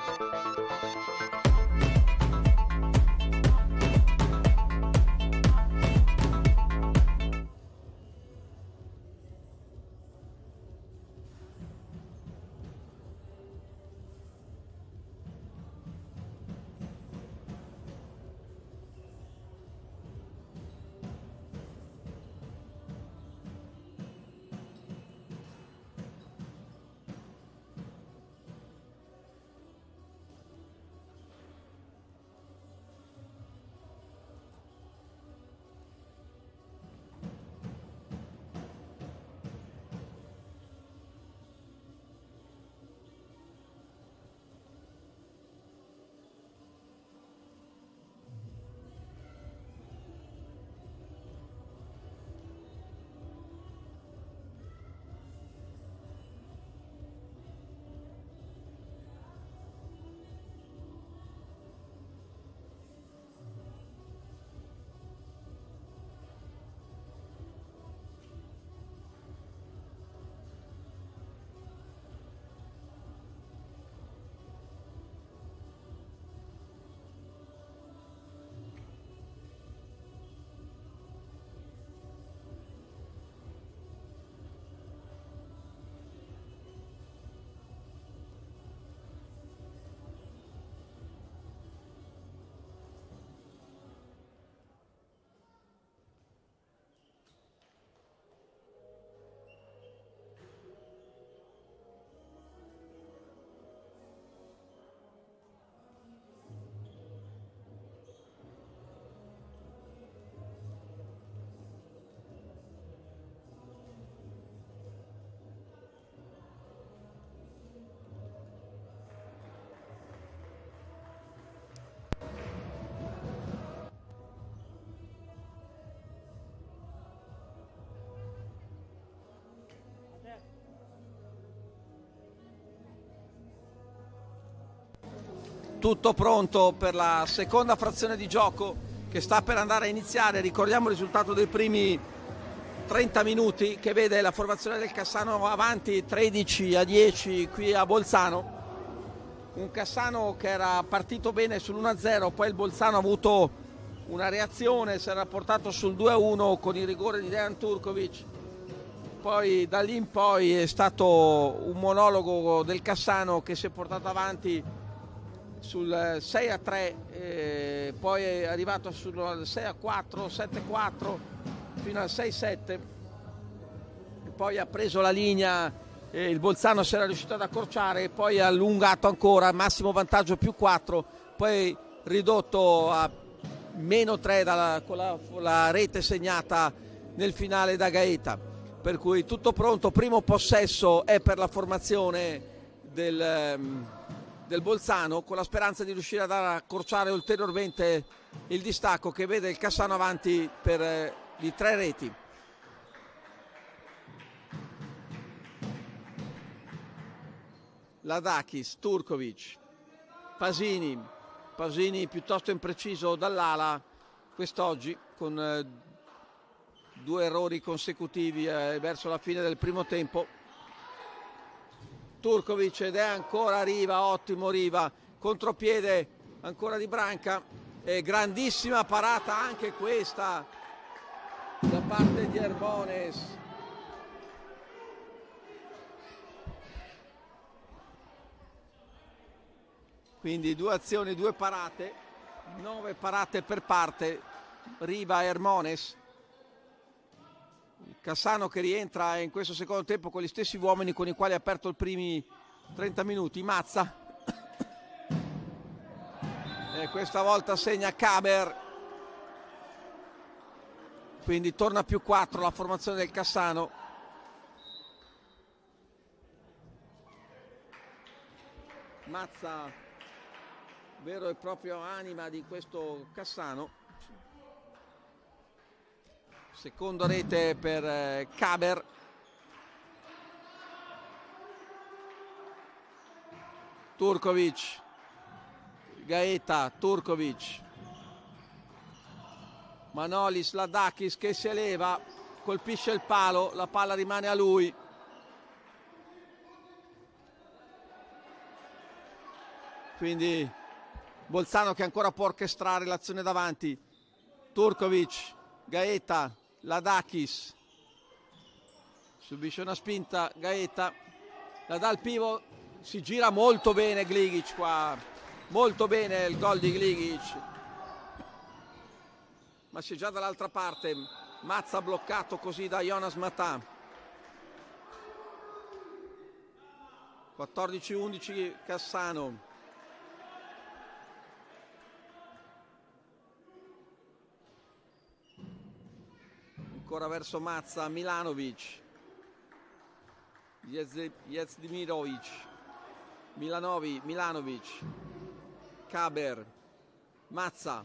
Tutto pronto per la seconda frazione di gioco che sta per andare a iniziare. Ricordiamo il risultato dei primi trenta minuti, che vede la formazione del Cassano avanti tredici a dieci qui a Bolzano. Un Cassano che era partito bene sull'uno a zero, poi il Bolzano ha avuto una reazione, si era portato sul due a uno con il rigore di Dejan Turkovic. Poi da lì in poi è stato un monologo del Cassano che si è portato avanti sul sei a tre, eh, poi è arrivato sul sei a quattro, sette a quattro fino al sei a sette, e poi ha preso la linea, eh, il Bolzano si era riuscito ad accorciare e poi ha allungato ancora, massimo vantaggio più quattro, poi ridotto a meno tre dalla, con la, con la rete segnata nel finale da Gaeta. Per cui tutto pronto, primo possesso è per la formazione del, del Bolzano, con la speranza di riuscire ad accorciare ulteriormente il distacco che vede il Cassano avanti per eh, di tre reti. Ladakis, Turkovic, Pasini, Pasini piuttosto impreciso dall'ala quest'oggi, con eh, due errori consecutivi eh, verso la fine del primo tempo. Turkovic ed è ancora Riva, ottimo Riva, contropiede ancora di Branca, e grandissima parata anche questa da parte di Hermones. Quindi due azioni, due parate, nove parate per parte, Riva e Hermones. Il Cassano che rientra in questo secondo tempo con gli stessi uomini con i quali ha aperto i primi trenta minuti. Mazza, e questa volta segna Kaber, quindi torna più quattro la formazione del Cassano. Mazza, vero e proprio anima di questo Cassano. Seconda rete per eh, Kaber. Turkovic, Gaeta, Turkovic, Manolis, Ladakis che si eleva, colpisce il palo, la palla rimane a lui. quindi Bolzano che ancora può orchestrare l'azione davanti. Turkovic, Gaeta, Ladakis, subisce una spinta Gaeta, la dà al pivot, si gira molto bene Gligic qua, molto bene il gol di Gligic, ma si è già dall'altra parte. Mazza bloccato così da Jonas Matà. quattordici undici Cassano. Ancora verso Mazza, Milanovic, Jezdimirovic, Milanovi, Milanovic, Kaber, Mazza,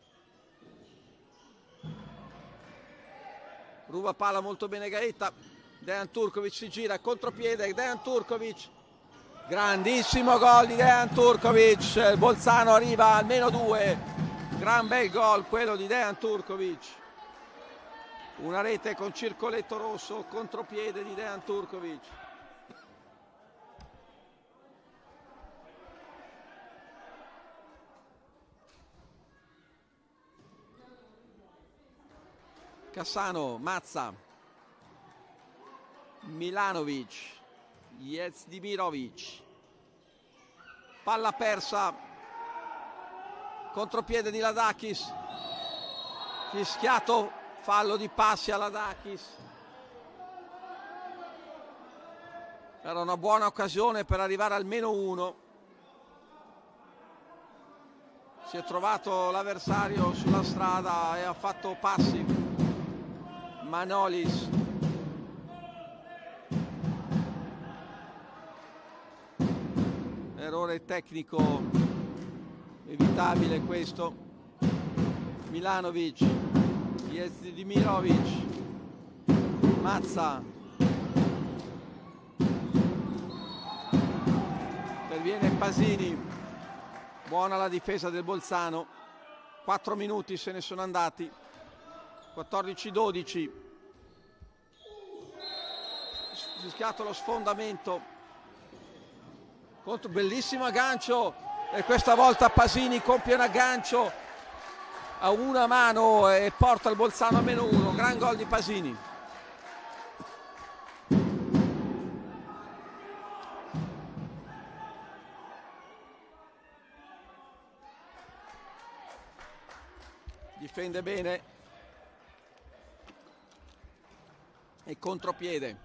ruba palla molto bene Gaeta, Dejan Turkovic si gira, contropiede, Dejan Turkovic, grandissimo gol di Dejan Turkovic, Bolzano arriva al meno due, gran bel gol quello di Dejan Turkovic. Una rete con circoletto rosso, contropiede di Dejan Turkovic. Cassano, Mazza, Milanovic, Jezdimirovic, palla persa, contropiede di Ladakis, fischiato. Fallo di passi alla Ladakis. Era una buona occasione per arrivare al meno uno. Si è trovato l'avversario sulla strada e ha fatto passi. Manolis. Errore tecnico evitabile questo. Milanovic. Jezdimirovic, Mazza, interviene Pasini, buona la difesa del Bolzano, quattro minuti se ne sono andati, quattordici dodici, fischiato lo sfondamento, contro, bellissimo aggancio e questa volta Pasini compie un aggancio a una mano e porta il Bolzano a meno uno, gran gol di Pasini. Difende bene e contropiede.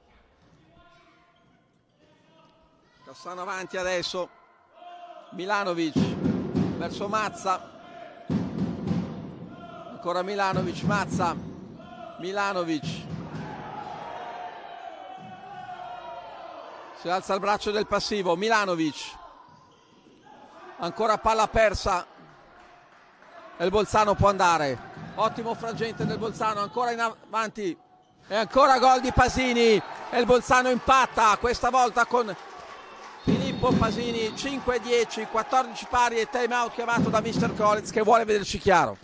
Cassano avanti adesso, Milanovic verso Mazza. Ancora Milanovic, Mazza, Milanovic, si alza il braccio del passivo, Milanovic, ancora palla persa e il Bolzano può andare, ottimo frangente del Bolzano, ancora in avanti e ancora gol di Pasini e il Bolzano impatta, questa volta con Filippo Pasini, cinque dieci, quattordici pari e time out chiamato da mister Collins che vuole vederci chiaro.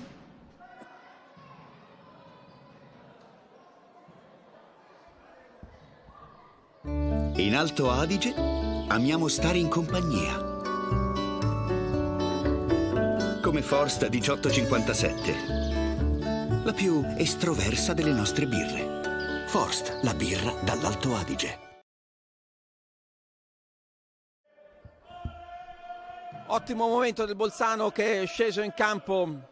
In Alto Adige amiamo stare in compagnia. Come Forst diciottocentocinquantasette, la più estroversa delle nostre birre. Forst, la birra dall'Alto Adige. Ottimo momento del Bolzano che è sceso in campo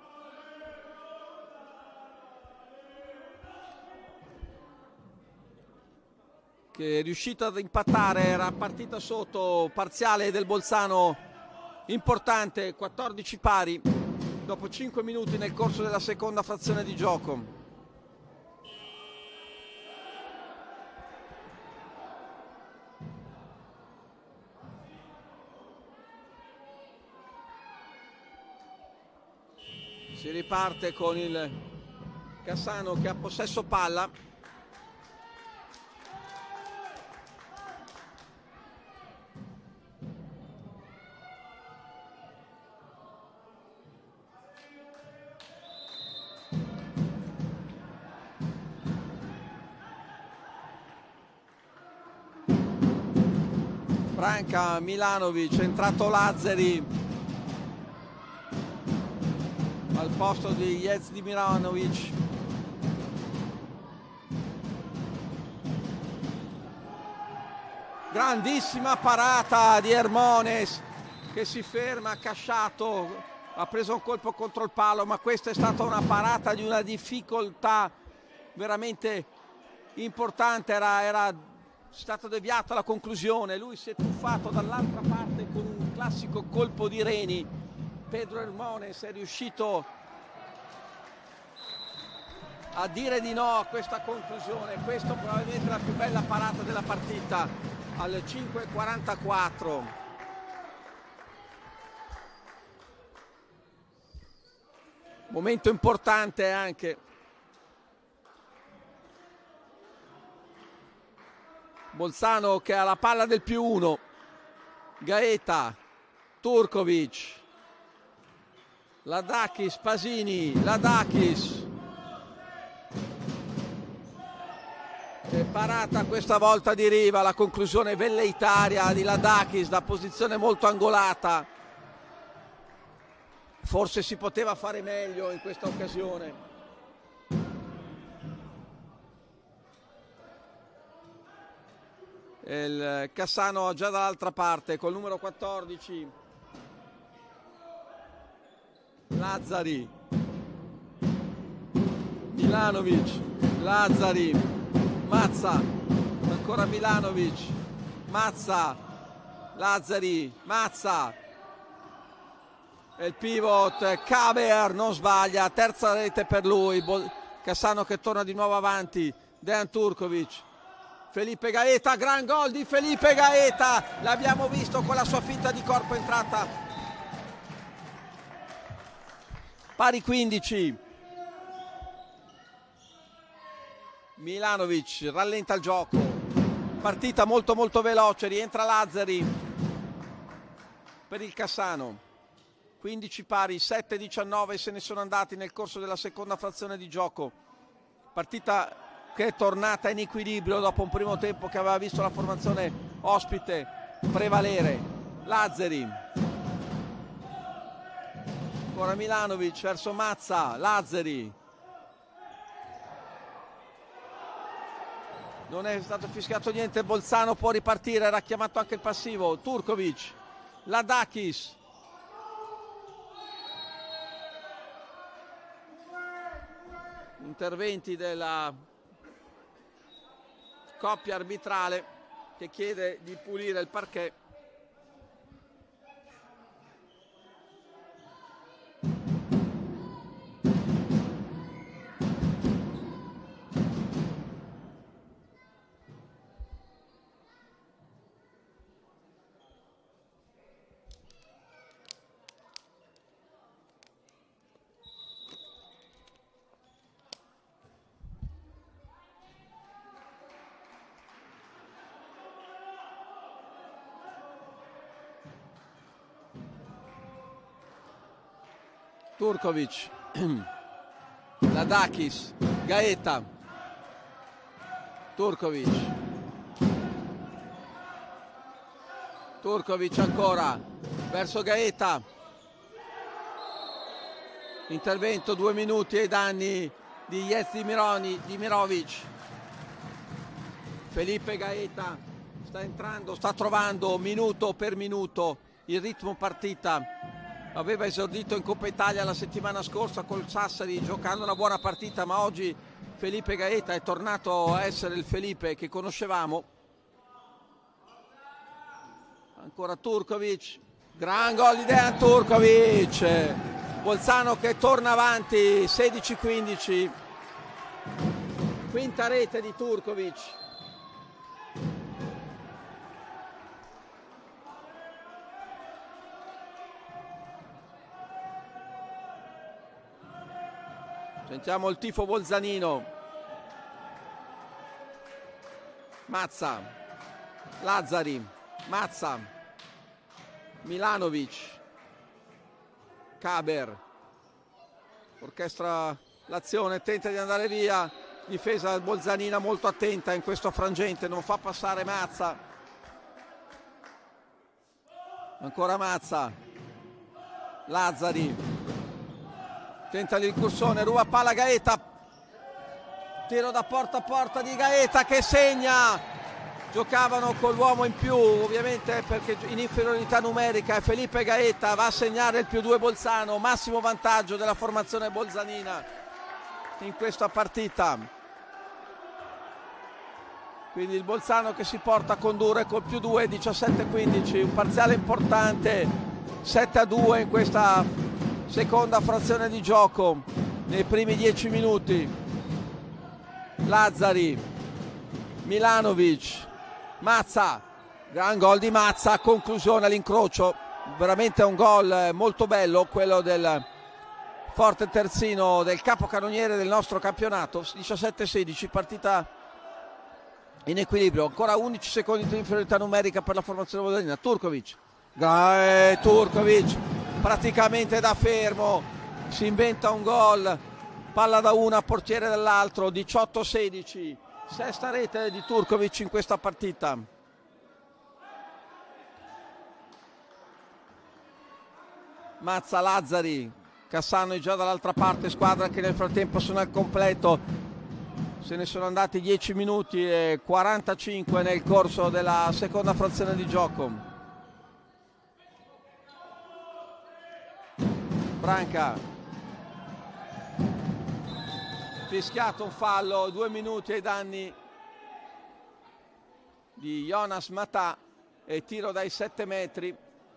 che è riuscito ad impattare, era partita sotto, parziale del Bolzano importante, quattordici pari dopo cinque minuti nel corso della seconda frazione di gioco. Si riparte con il Cassano che ha possesso palla. Branca Milanovic, è entrato Lazzari al posto di Yezdi Milanovic. Grandissima parata di Hermones che si ferma, Casciato ha preso un colpo contro il palo, ma questa è stata una parata di una difficoltà veramente importante, era, era stata deviata la conclusione, lui si è tuffato dall'altra parte con un classico colpo di reni. Pedro Hermones è riuscito a dire di no a questa conclusione. Questa probabilmente è la più bella parata della partita al cinque e quarantaquattro. Momento importante anche. Bolzano che ha la palla del più uno. Gaeta, Turkovic, Ladakis, Pasini, Ladakis. E parata questa volta di Riva, la conclusione velleitaria di Ladakis da posizione molto angolata. Forse si poteva fare meglio in questa occasione. Il Cassano già dall'altra parte col numero quattordici. Lazzari, Milanovic, Lazzari, Mazza, ancora Milanovic, Mazza, Lazzari, Mazza. E il pivot, Kaber non sbaglia, terza rete per lui. Cassano che torna di nuovo avanti. Dejan Turkovic, Felipe Gaeta, gran gol di Felipe Gaeta, l'abbiamo visto con la sua finta di corpo entrata. Pari quindici. Milanovic rallenta il gioco, partita molto molto veloce, rientra Lazzari per il Cassano. quindici pari, sette diciannove se ne sono andati nel corso della seconda frazione di gioco. Partita che è tornata in equilibrio dopo un primo tempo che aveva visto la formazione ospite prevalere. Lazzari, ancora Milanovic verso Mazza, Lazzari. Non è stato fischiato niente, Bolzano può ripartire, era chiamato anche il passivo. Turkovic, Ladakis. Interventi della coppia arbitrale che chiede di pulire il parquet. Turkovic, Ladakis, Gaeta, Turkovic, Turkovic ancora verso Gaeta, intervento due minuti ai danni di Yezdi Dimirovic. Felipe Gaeta sta entrando, sta trovando minuto per minuto il ritmo partita. Aveva esordito in Coppa Italia la settimana scorsa col Sassari giocando una buona partita, ma oggi Felipe Gaeta è tornato a essere il Felipe che conoscevamo. Ancora Turkovic, gran gol di Dejan Turkovic. Bolzano che torna avanti, sedici quindici. Quinta rete di Turkovic. Sentiamo il tifo bolzanino. Mazza, Lazzari, Mazza, Milanovic, Kaber, orchestra l'azione, tenta di andare via, difesa bolzanina molto attenta in questo frangente, non fa passare Mazza. ancora Mazza, Lazzari, tenta l'incursione, ruba palla Gaeta, tiro da porta a porta di Gaeta che segna. Giocavano con l'uomo in più, ovviamente perché in inferiorità numerica, e Felipe Gaeta va a segnare il più due Bolzano, massimo vantaggio della formazione bolzanina in questa partita. Quindi il Bolzano che si porta a condurre col più due, diciassette a quindici, un parziale importante, sette a due in questa seconda frazione di gioco, nei primi dieci minuti. Lazzari, Milanovic, Mazza, gran gol di Mazza, conclusione all'incrocio, veramente un gol molto bello, quello del forte terzino, del capocannoniere del nostro campionato. Diciassette a sedici, partita in equilibrio, ancora undici secondi di inferiorità numerica per la formazione bolzanina. Turkovic, eh, Turkovic praticamente da fermo, si inventa un gol, palla da una, portiere dall'altro, diciotto a sedici, sesta rete di Turkovic in questa partita. Mazza, Lazzari, Cassano è già dall'altra parte, squadra che nel frattempo sono al completo. Se ne sono andati dieci minuti e quarantacinque nel corso della seconda frazione di gioco. Branca, fischiato un fallo, due minuti ai danni di Jonas Matà e tiro dai sette metri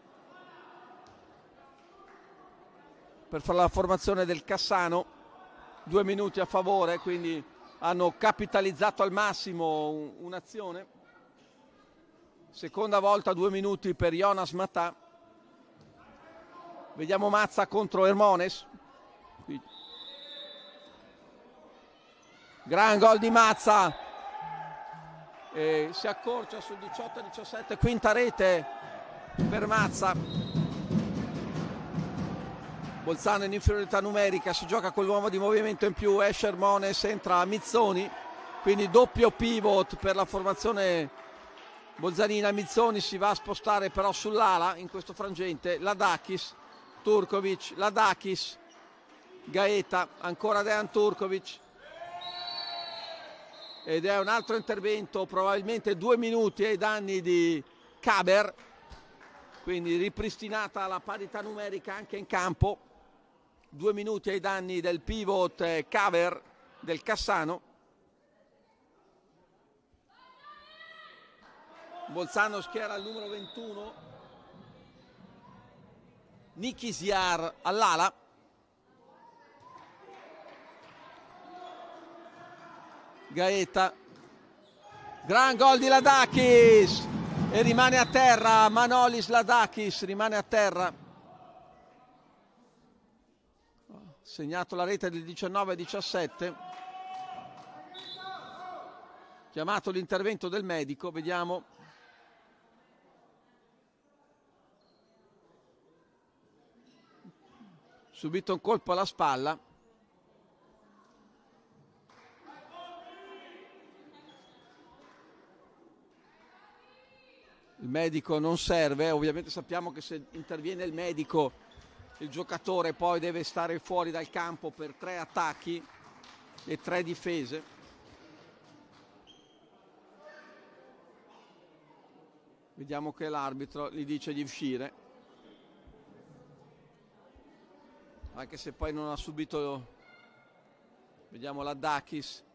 per fare la formazione del Cassano. Due minuti a favore, quindi hanno capitalizzato al massimo un'azione. Seconda volta due minuti per Jonas Matà. Vediamo Mazza contro Hermones. Gran gol di Mazza. E si accorcia sul diciotto a diciassette, quinta rete per Mazza. Bolzano in inferiorità numerica, si gioca con l'uomo di movimento in più, esce Hermones, entra Mizzoni, quindi doppio pivot per la formazione bolzanina. Mizzoni si va a spostare però sull'ala in questo frangente. Ladakis, Turkovic, Ladakis, Gaeta, ancora Dejan Turkovic, ed è un altro intervento, probabilmente due minuti ai danni di Kaber, quindi ripristinata la parità numerica anche in campo. Due minuti ai danni del pivot Kaber del Cassano. Bolzano schiera il numero ventuno, Nikisiar all'ala. Gaeta, gran gol di Ladakis e rimane a terra. Manolis Ladakis rimane a terra. Segnato la rete del diciannove a diciassette. Chiamato l'intervento del medico, vediamo. Subito un colpo alla spalla. Il medico non serve, ovviamente sappiamo che se interviene il medico il giocatore poi deve stare fuori dal campo per tre attacchi e tre difese. Vediamo che l'arbitro gli dice di uscire, anche se poi non ha subito. Vediamo Ladakis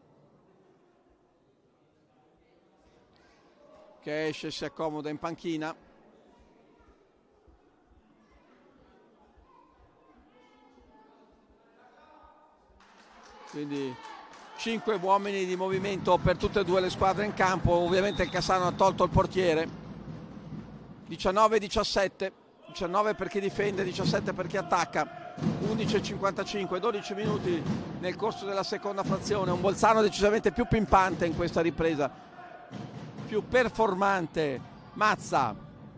che esce e si accomoda in panchina. Quindi cinque uomini di movimento per tutte e due le squadre in campo. Ovviamente il Cassano ha tolto il portiere. diciannove a diciassette, diciannove per chi difende, diciassette per chi attacca. undici e cinquantacinque, dodici minuti nel corso della seconda frazione. Un Bolzano decisamente più pimpante in questa ripresa, più performante. Mazza,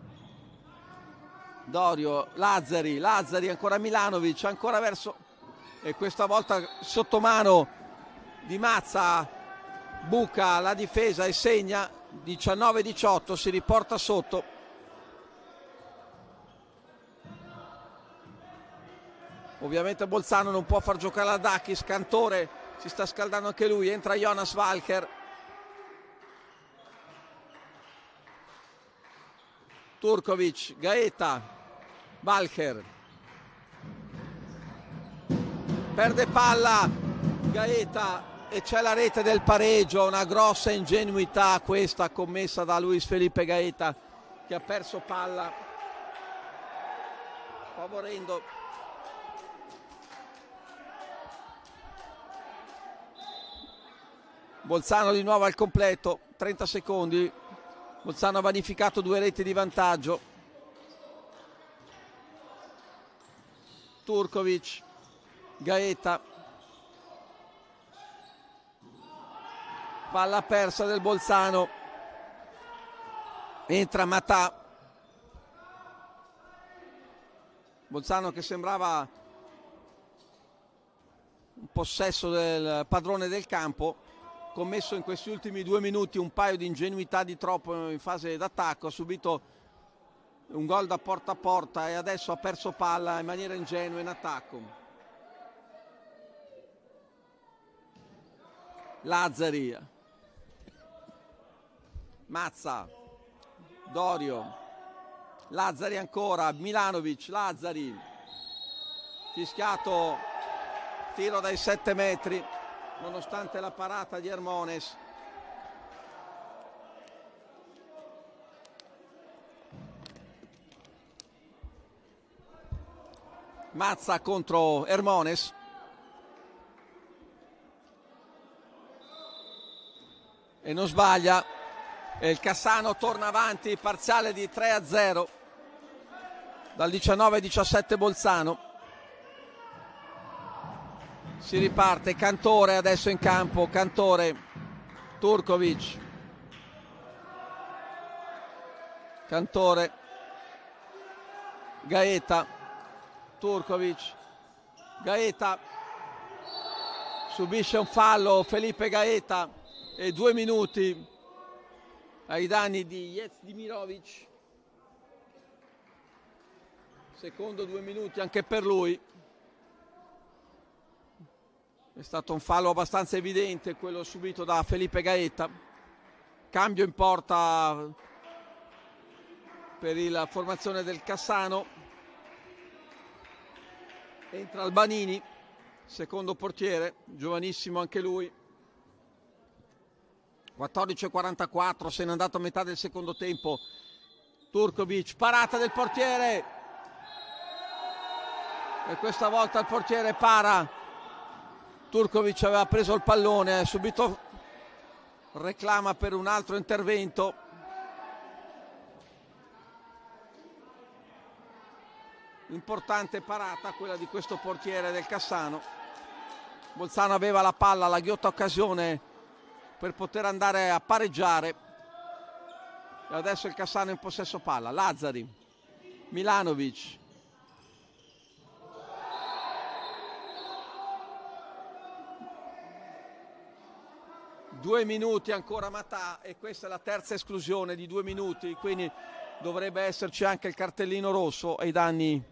Dorio, Lazzari, Lazzari, ancora Milanovic, ancora verso, e questa volta sottomano di Mazza, buca la difesa e segna. Diciannove a diciotto, si riporta sotto. Ovviamente Bolzano non può far giocare la Dakis, Cantore si sta scaldando anche lui, entra Jonas Walker. Turkovic, Gaeta, Walker. Perde palla, Gaeta, e c'è la rete del pareggio, una grossa ingenuità questa commessa da Luis Felipe Gaeta, che ha perso palla, favorendo Bolzano di nuovo al completo, trenta secondi, Bolzano ha vanificato due reti di vantaggio. Turkovic, Gaeta, palla persa del Bolzano, entra Matà. Bolzano che sembrava un possesso del padrone del campo, commesso in questi ultimi due minuti un paio di ingenuità di troppo in fase d'attacco, ha subito un gol da porta a porta e adesso ha perso palla in maniera ingenua in attacco. Lazzari, Mazza, Dorio, Lazzari ancora, Milanovic, Lazzari, fischiato, tiro dai sette metri nonostante la parata di Hermones. Mazza contro Hermones. E non sbaglia, e il Cassano torna avanti, parziale di tre a zero dal diciannove diciassette Bolzano. Si riparte, Cantore adesso in campo, Cantore, Turkovic, Cantore, Gaeta, Turkovic, Gaeta, subisce un fallo Felipe Gaeta e due minuti ai danni di Jezdimirovic, secondo due minuti anche per lui. È stato un fallo abbastanza evidente quello subito da Felipe Gaeta. Cambio in porta per la formazione del Cassano. Entra Albanini, secondo portiere, giovanissimo anche lui. quattordici e quarantaquattro, se n'è andato a metà del secondo tempo. Turkovic, parata del portiere. E questa volta il portiere para. Turkovic aveva preso il pallone, subito reclama per un altro intervento. Importante parata quella di questo portiere del Cassano. Bolzano aveva la palla, la ghiotta occasione per poter andare a pareggiare. E adesso il Cassano in possesso palla. Lazzari, Milanovic. Due minuti ancora Matà e questa è la terza esclusione di due minuti, quindi dovrebbe esserci anche il cartellino rosso ai danni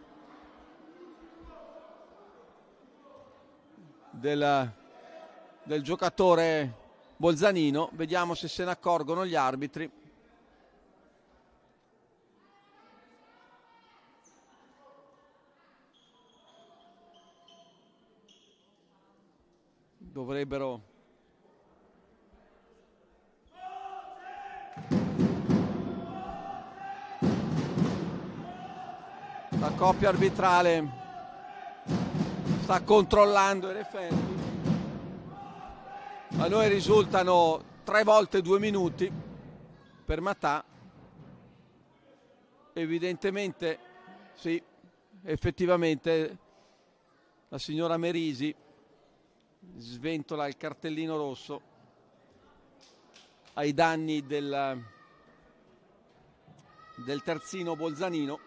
del, del giocatore bolzanino. Vediamo se se ne accorgono gli arbitri. Dovrebbero la coppia arbitrale sta controllando i referti. A noi risultano tre volte due minuti per Matà. Evidentemente, sì, effettivamente la signora Merisi sventola il cartellino rosso ai danni del, del terzino bolzanino.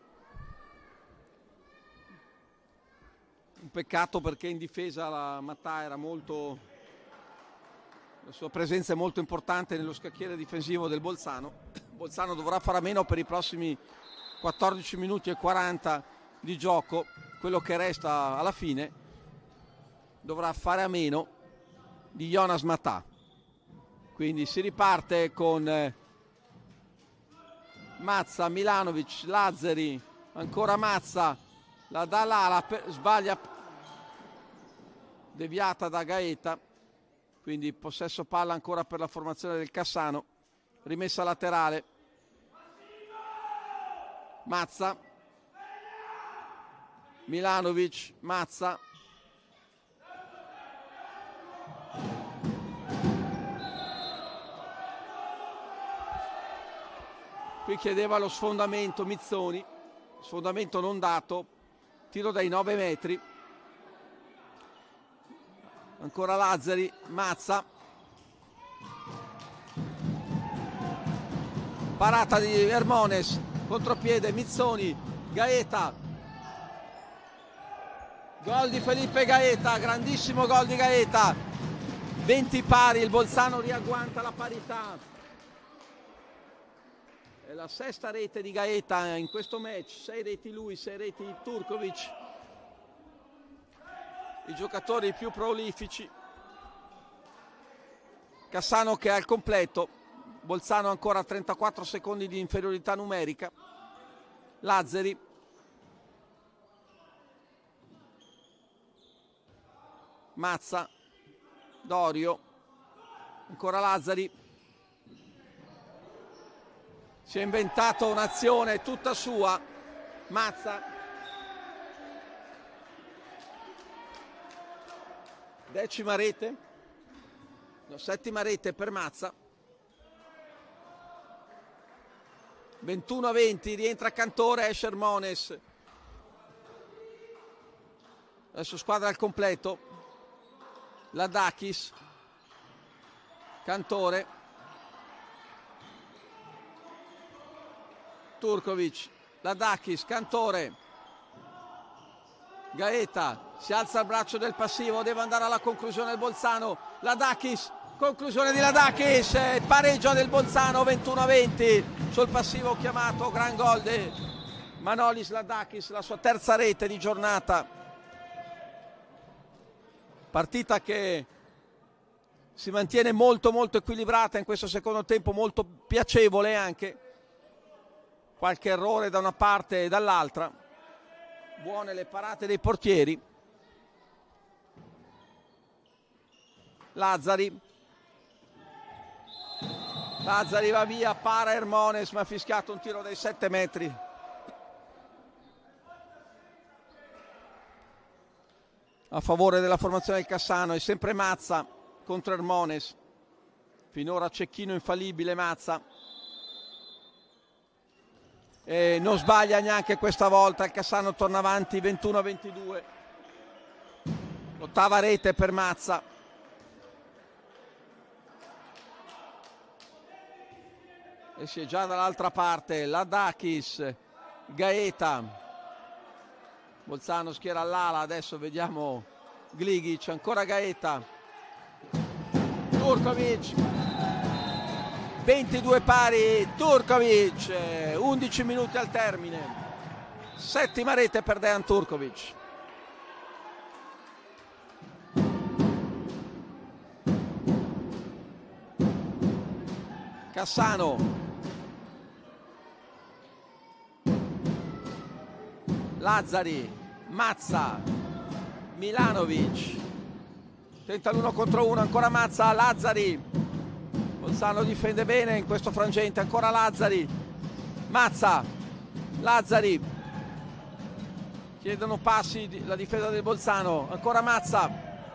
Un peccato perché in difesa la Matà era molto, la sua presenza è molto importante nello scacchiere difensivo del Bolzano. Bolzano dovrà fare a meno per i prossimi quattordici minuti e quaranta di gioco, quello che resta alla fine dovrà fare a meno di Jonas Matà. Quindi si riparte con Mazza, Milanovic, Lazzari, ancora Mazza, la dà l'ala, sbaglia, deviata da Gaeta, quindi possesso palla ancora per la formazione del Cassano, rimessa laterale, Mazza, Milanovic, Mazza, qui chiedeva lo sfondamento Mizzoni, sfondamento non dato, tiro dai nove metri, ancora Lazzari, Mazza, parata di Hermones, contropiede Mizzoni, Gaeta, gol di Felipe Gaeta, grandissimo gol di Gaeta, venti pari, il Bolzano riagguanta la parità. È la sesta rete di Gaeta in questo match, sei reti lui, sei reti Turkovic, i giocatori più prolifici. Cassano che è al completo, Bolzano ancora a trentaquattro secondi di inferiorità numerica, Lazzari, Mazza, Dorio, ancora Lazzari. Si è inventato un'azione tutta sua, Mazza, decima rete, no, settima rete per Mazza, ventuno a venti, rientra Cantore, esce Hermones, adesso squadra al completo, Ladakis, Cantore, Turkovic, Ladakis, Cantore, Gaeta, si alza il braccio del passivo, deve andare alla conclusione il Bolzano, Ladakis, conclusione di Ladakis, il pareggio del Bolzano, ventuno a venti sul passivo chiamato, gran gol di Manolis Ladakis, la sua terza rete di giornata. Partita che si mantiene molto molto equilibrata in questo secondo tempo, molto piacevole anche. Qualche errore da una parte e dall'altra, buone le parate dei portieri. Lazzari, Lazzari va via, para Hermones, ma ha fischiato un tiro dai sette metri. A favore della formazione del Cassano, è sempre Mazza contro Hermones, finora cecchino infallibile Mazza. E non sbaglia neanche questa volta, il Cassano torna avanti ventuno a ventidue, l'ottava rete per Mazza. E si è già dall'altra parte, Ladakis, Gaeta, Bolzano schiera all'ala, adesso vediamo Gligic, ancora Gaeta, Turkovic, ventidue pari, Turkovic, undici minuti al termine, settima rete per Dejan Turkovic. Cassano, Lazzari, Mazza, Milanovic, tenta l'uno contro uno, ancora Mazza, Lazzari, Bolzano difende bene in questo frangente, ancora Lazzari, Mazza, Lazzari, chiedono passi la difesa del Bolzano, ancora Mazza,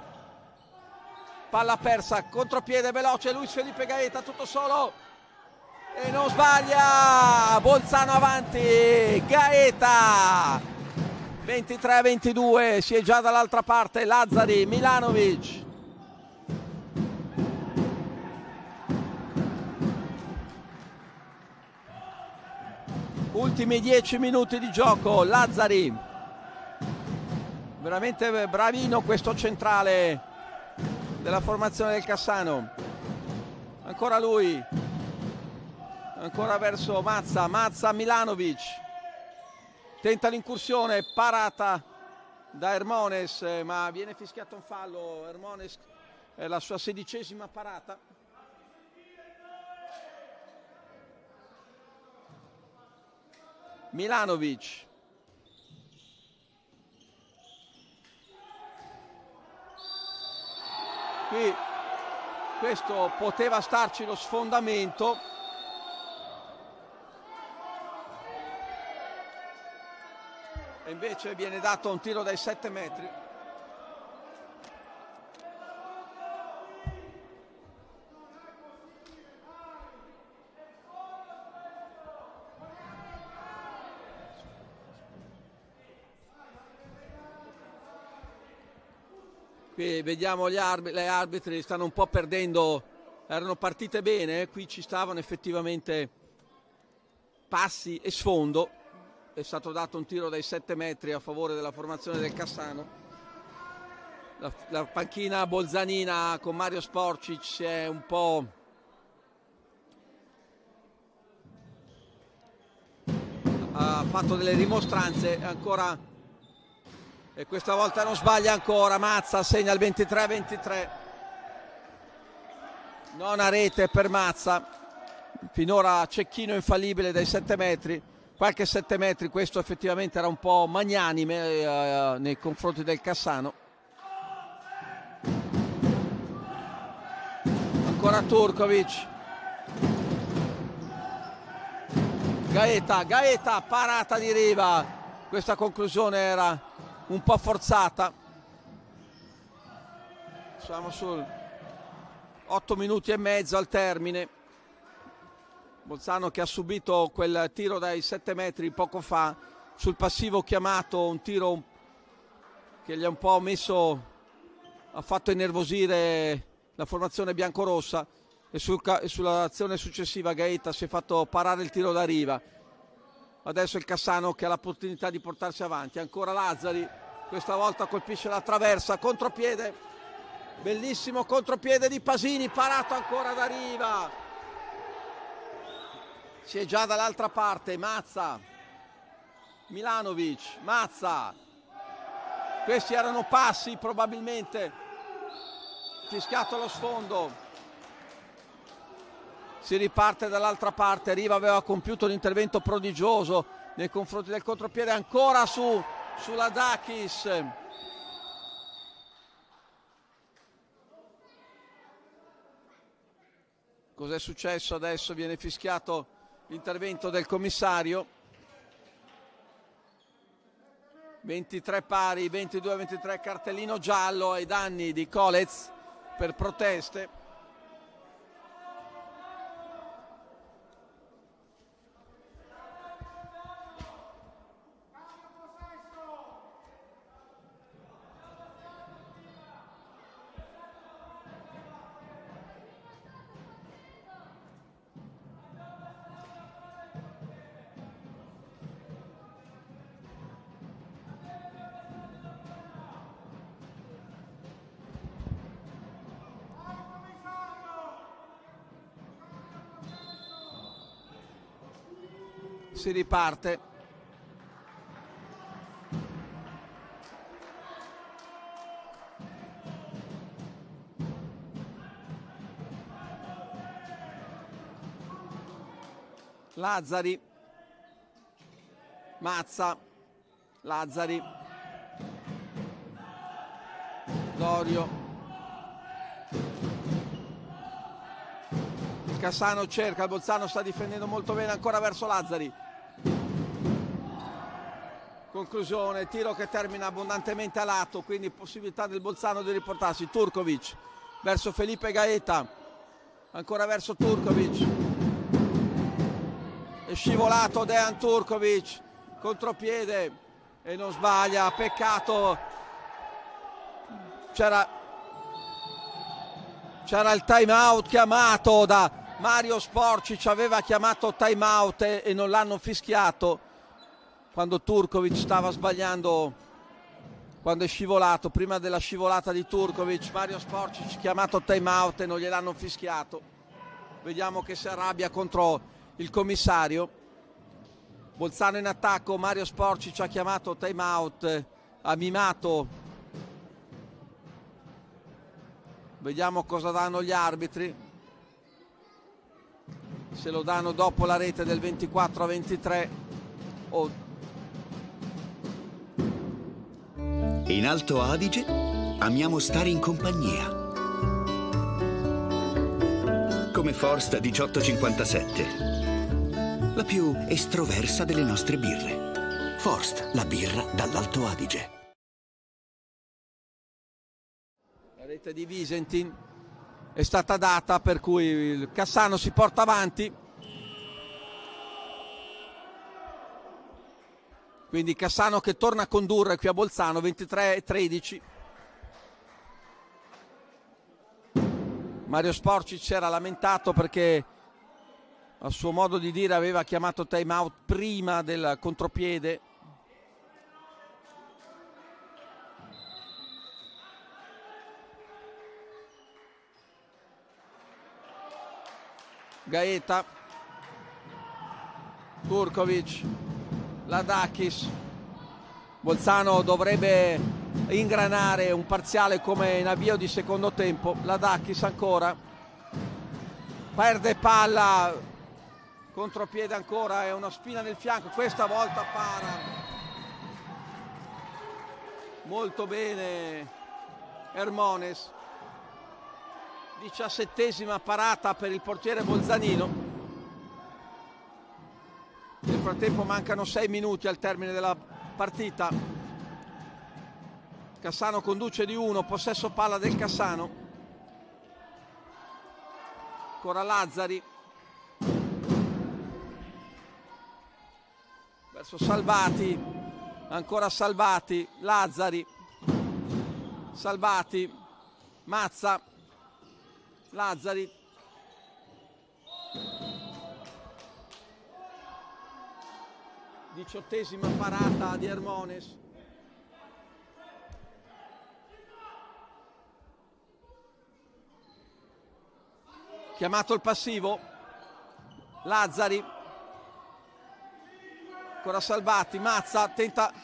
palla persa, contropiede veloce, Luis Felipe Gaeta tutto solo e non sbaglia, Bolzano avanti, Gaeta, ventitré a ventidue, si è già dall'altra parte, Lazzari, Milanovic, ultimi dieci minuti di gioco, Lazzari, veramente bravino questo centrale della formazione del Cassano, ancora lui, ancora verso Mazza, Mazza, Milanovic, tenta l'incursione, parata da Hermones, ma viene fischiato un fallo. Hermones è la sua sedicesima parata. Milanovic. Qui questo poteva starci lo sfondamento. E invece viene dato un tiro dai sette metri. Qui vediamo gli arbitri, le arbitri stanno un po' perdendo, erano partite bene, qui ci stavano effettivamente passi e sfondo. È stato dato un tiro dai sette metri a favore della formazione del Cassano. La, la panchina bolzanina con Mario Sporcic si è un po' ha fatto delle rimostranze ancora, e questa volta non sbaglia ancora. Mazza segna il ventitré a ventitré, nona rete per Mazza, finora cecchino infallibile dai sette metri. Qualche sette metri, questo effettivamente era un po' magnanime eh, nei confronti del Cassano. Ancora Turkovic. Gaeta, Gaeta, parata di Riva. Questa conclusione era un po' forzata. Siamo sul otto minuti e mezzo al termine. Bolzano che ha subito quel tiro dai sette metri poco fa sul passivo chiamato, un tiro che gli ha un po' messo, ha fatto innervosire la formazione biancorossa, e, sul, e sull'azione successiva Gaeta si è fatto parare il tiro da Riva. Adesso il Cassano che ha l'opportunità di portarsi avanti. Ancora Lazzari, questa volta colpisce la traversa, contropiede, bellissimo contropiede di Pasini, parato ancora da Riva. Si è già dall'altra parte. Mazza, Milanovic, Mazza, questi erano passi probabilmente. Fischiato lo sfondo, si riparte dall'altra parte. Riva aveva compiuto un intervento prodigioso nei confronti del contropiede, ancora su sulla Dakis. Cos'è successo adesso? Viene fischiato l'intervento del commissario. ventitré pari, ventidue a ventitré, cartellino giallo ai danni di Kolez per proteste. Si riparte. Lazzari, Mazza, Lazzari, Dorio. Il Cassano cerca, il Bolzano sta difendendo molto bene, ancora verso Lazzari. Conclusione, tiro che termina abbondantemente a lato, quindi possibilità del Bolzano di riportarsi. Turkovic verso Felipe Gaeta, ancora verso Turkovic, è scivolato Dejan Turkovic, contropiede e non sbaglia, peccato. C'era c'era il time out chiamato da Mario Sporcic, aveva chiamato time out e, e non l'hanno fischiato quando Turkovic stava sbagliando, quando è scivolato. Prima della scivolata di Turkovic, Mario Sporcic chiamato time out e non gliel'hanno fischiato. Vediamo che si arrabbia contro il commissario. Bolzano in attacco, Mario Sporci ci ha chiamato time out, ha mimato. Vediamo cosa danno gli arbitri, se lo danno dopo la rete del ventiquattro a ventitré o... In Alto Adige amiamo stare in compagnia. Come Forst diciotto cinquantasette. La più estroversa delle nostre birre. Forst, la birra dall'Alto Adige. La rete di Visentin è stata data, per cui il Cassano si porta avanti. Quindi Cassano che torna a condurre qui a Bolzano, ventitré a tredici. Mario Sporci si era lamentato perché, a suo modo di dire, aveva chiamato time out prima del contropiede. Gaeta, Turkovic, Ladakis. Bolzano dovrebbe ingranare un parziale come in avvio di secondo tempo. Ladakis ancora, perde palla, contropiede ancora, è una spina nel fianco, questa volta para molto bene Hermones. Diciassettesima parata per il portiere bolzanino. Nel frattempo mancano sei minuti al termine della partita. Cassano conduce di uno, possesso palla del Cassano. Ancora Lazzari verso Salvati, ancora Salvati, Lazzari, Salvati, Mazza, Lazzari, diciottesima parata di Hermones. Chiamato il passivo, Lazzari, ancora Salvati, Mazza tenta.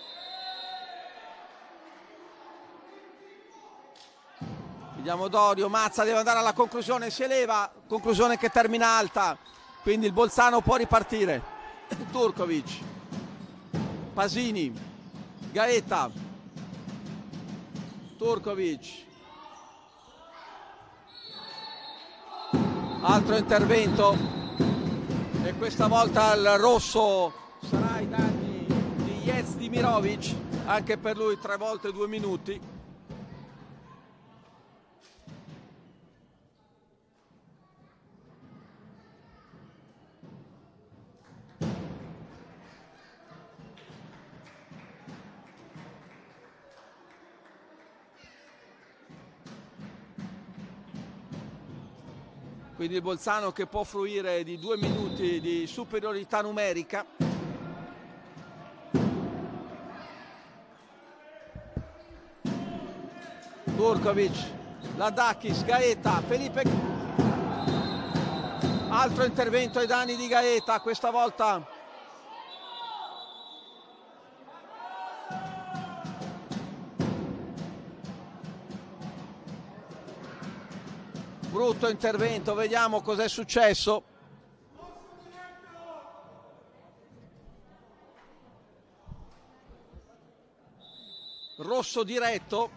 Vediamo Dorio, Mazza deve andare alla conclusione, si eleva, conclusione che termina alta, quindi il Bolzano può ripartire. Turkovic, Pasini, Gaeta, Turkovic, altro intervento e questa volta il rosso sarà ai danni di Jezdimirovic, anche per lui tre volte due minuti. Quindi il Bolzano che può fruire di due minuti di superiorità numerica. Turkovic, Ladakis, Gaeta, Felipe. Altro intervento ai danni di Gaeta, questa volta brutto intervento, vediamo cos'è successo. Rosso diretto,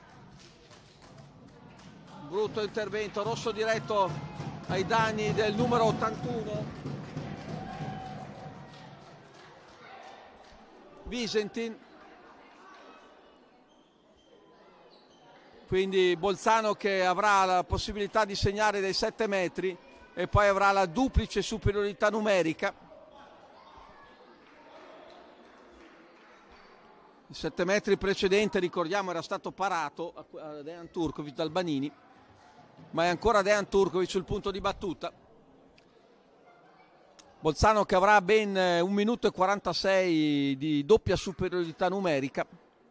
brutto intervento, rosso diretto ai danni del numero ottantuno, Visentin. Quindi Bolzano che avrà la possibilità di segnare dai sette metri e poi avrà la duplice superiorità numerica. Il sette metri precedente, ricordiamo, era stato parato a Dejan Turkovic dal Banini, ma è ancora Dejan Turkovic sul punto di battuta. Bolzano che avrà ben un minuto e quarantasei di doppia superiorità numerica.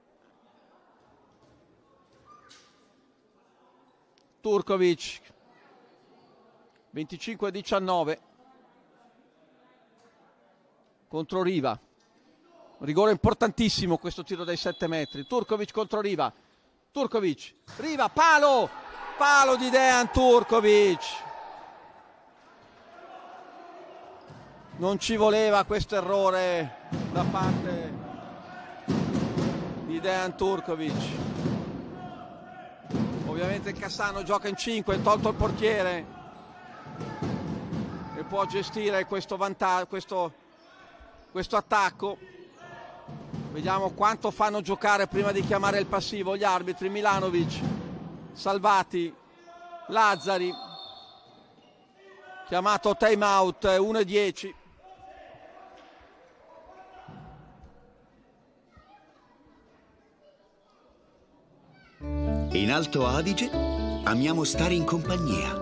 Turkovic, venticinque a diciannove. contro Riva. Rigore importantissimo questo tiro dai sette metri. Turkovic contro Riva. Turkovic, Riva, palo! Palo di Dejan Turkovic. Non ci voleva questo errore da parte di Dejan Turkovic. Ovviamente Cassano gioca in cinque, tolto il portiere e può gestire questo vantaggio, questo, questo attacco. Vediamo quanto fanno giocare prima di chiamare il passivo gli arbitri. Milanovic, Salvati, Lazzari, chiamato time out, uno e dieci. In Alto Adige amiamo stare in compagnia.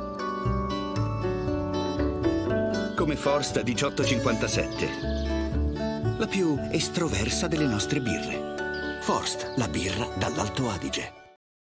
Come Forst milleottocentocinquantasette. La più estroversa delle nostre birre. Forst, la birra dall'Alto Adige.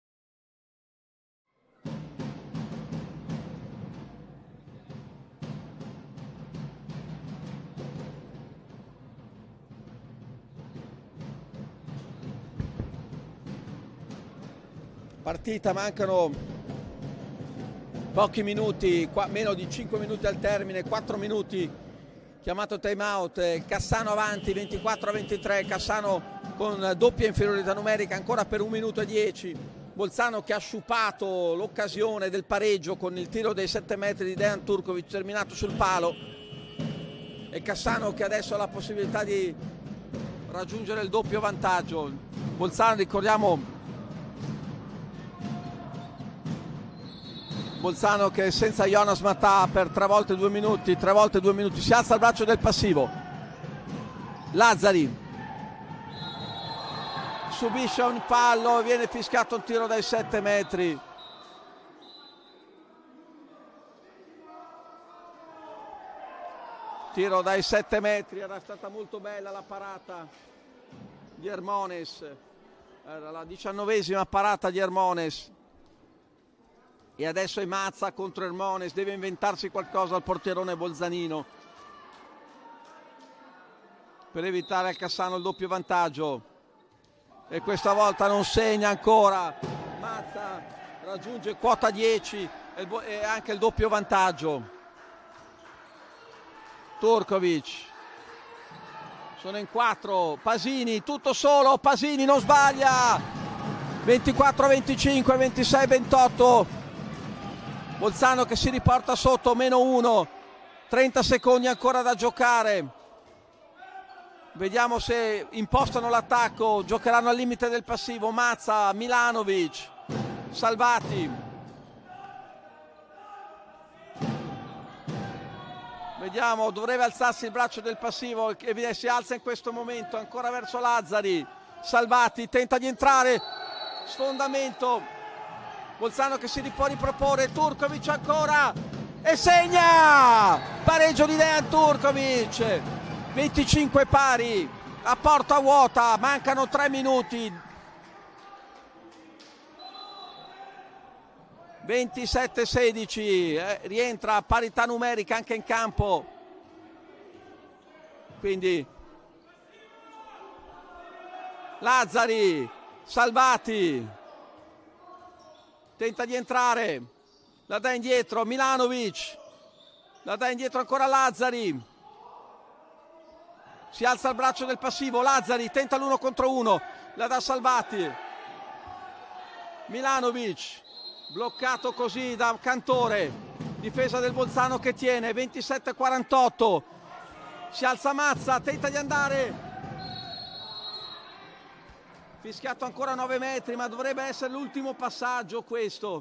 Partita, mancano pochi minuti, qua, meno di cinque minuti al termine, quattro minuti, chiamato time out, Cassano avanti, ventiquattro a ventitré, Cassano con doppia inferiorità numerica ancora per un minuto e dieci, Bolzano che ha sciupato l'occasione del pareggio con il tiro dei sette metri di Dejan Turkovic terminato sul palo, e Cassano che adesso ha la possibilità di raggiungere il doppio vantaggio. Bolzano, ricordiamo, Bolzano che senza Jonas Matà per tre volte due minuti, tre volte due minuti, si alza il braccio del passivo. Lazzari subisce un fallo e viene fischiato un tiro dai sette metri. Tiro dai sette metri, era stata molto bella la parata di Hermones, era la diciannovesima parata di Hermones. E adesso è Mazza contro Hermones, deve inventarsi qualcosa al portierone bolzanino per evitare al Cassano il doppio vantaggio, e questa volta non segna ancora. Mazza raggiunge quota dieci e anche il doppio vantaggio. Turkovic, sono in quattro, Pasini tutto solo, Pasini non sbaglia, ventiquattro a venticinque, ventisei a ventotto. Bolzano che si riporta sotto, meno uno, trenta secondi ancora da giocare. Vediamo se impostano l'attacco, giocheranno al limite del passivo. Mazza, Milanovic, Salvati. Vediamo, dovrebbe alzarsi il braccio del passivo e si alza in questo momento, ancora verso Lazzari. Salvati tenta di entrare, sfondamento. Bolzano che si può riproporre, Turkovic ancora e segna! Pareggio di Dejan Turkovic, venticinque pari, a porta vuota, mancano tre minuti. ventisette a sedici, eh, rientra a parità numerica anche in campo. Quindi Lazzari, Salvati. Tenta di entrare, la dà indietro Milanovic, la dà indietro ancora Lazzari, si alza il braccio del passivo, Lazzari tenta l'uno contro uno, la dà Salvati, Milanovic bloccato così da Cantore, difesa del Bolzano che tiene, ventisette a quarantotto, si alza Mazza, tenta di andare, fischiato ancora a nove metri, ma dovrebbe essere l'ultimo passaggio questo.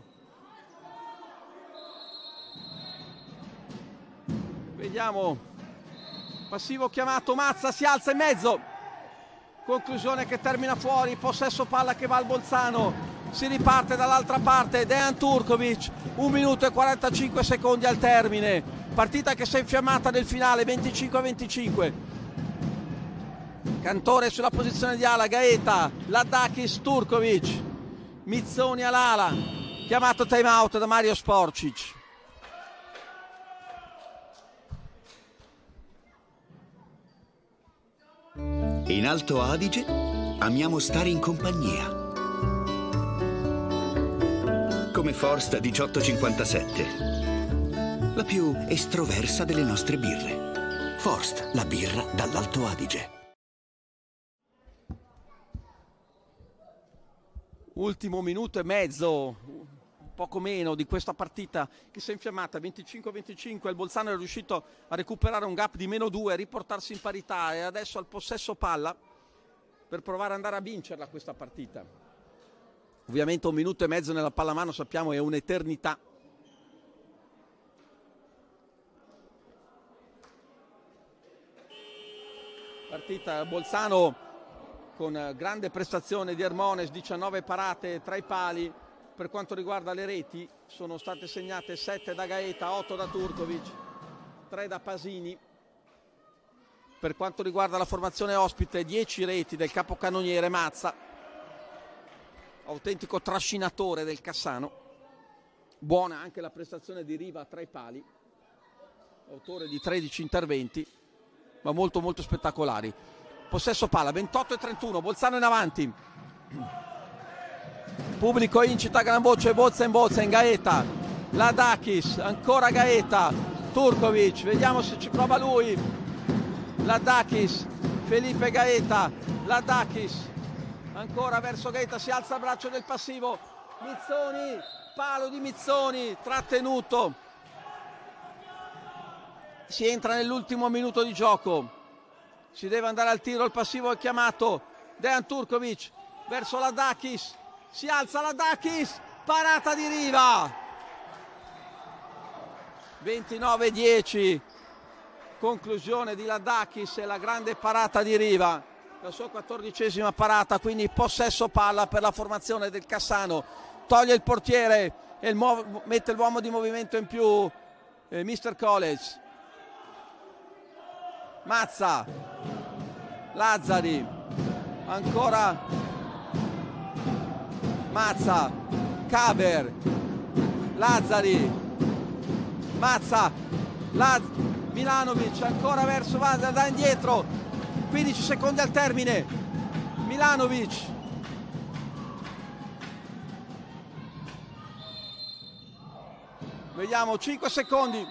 Vediamo, passivo chiamato, Mazza si alza in mezzo, conclusione che termina fuori, possesso palla che va al Bolzano, si riparte dall'altra parte, Dejan Turkovic, un minuto e quarantacinque secondi al termine, partita che si è infiammata nel finale, venticinque a venticinque. Cantore sulla posizione di ala, Gaeta, Ladakis, Turkovic, Mizzoni all'ala, chiamato time out da Mario Sporcic. In Alto Adige amiamo stare in compagnia. Come Forst diciottocentocinquantasette, la più estroversa delle nostre birre. Forst, la birra dall'Alto Adige. Ultimo minuto e mezzo, poco meno, di questa partita che si è infiammata. Venticinque a venticinque, il Bolzano è riuscito a recuperare un gap di meno due, a riportarsi in parità e adesso al possesso palla per provare ad andare a vincerla questa partita. Ovviamente un minuto e mezzo nella pallamano sappiamo è un'eternità. Partita Bolzano con grande prestazione di Hermones, diciannove parate tra i pali. Per quanto riguarda le reti sono state segnate sette da Gaeta, otto da Turkovic, tre da Pasini. Per quanto riguarda la formazione ospite, dieci reti del capocannoniere Mazza, autentico trascinatore del Cassano. Buona anche la prestazione di Riva tra i pali, autore di tredici interventi, ma molto molto spettacolari. Possesso palla, ventotto e trentuno, Bolzano in avanti. Pubblico incita a gran voce, bozza in bozza in Gaeta, Ladakis, ancora Gaeta, Turkovic, vediamo se ci prova lui, Ladakis, Felipe Gaeta, Ladakis, ancora verso Gaeta, si alza il braccio del passivo, Mizzoni, palo di Mizzoni, trattenuto, si entra nell'ultimo minuto di gioco, si deve andare al tiro, il passivo è chiamato, Dejan Turkovic verso Ladakis, si alza Ladakis, parata di Riva, ventinove a dieci, conclusione di Ladakis e la grande parata di Riva, la sua quattordicesima parata, quindi possesso palla per la formazione del Cassano, toglie il portiere e il mette l'uomo di movimento in più, eh, mister College, Mazza, Lazzari, ancora Mazza, Kaber, Lazzari, Mazza, Laz Milanovic, ancora verso Mazza, da indietro, quindici secondi al termine, Milanovic, vediamo, cinque secondi,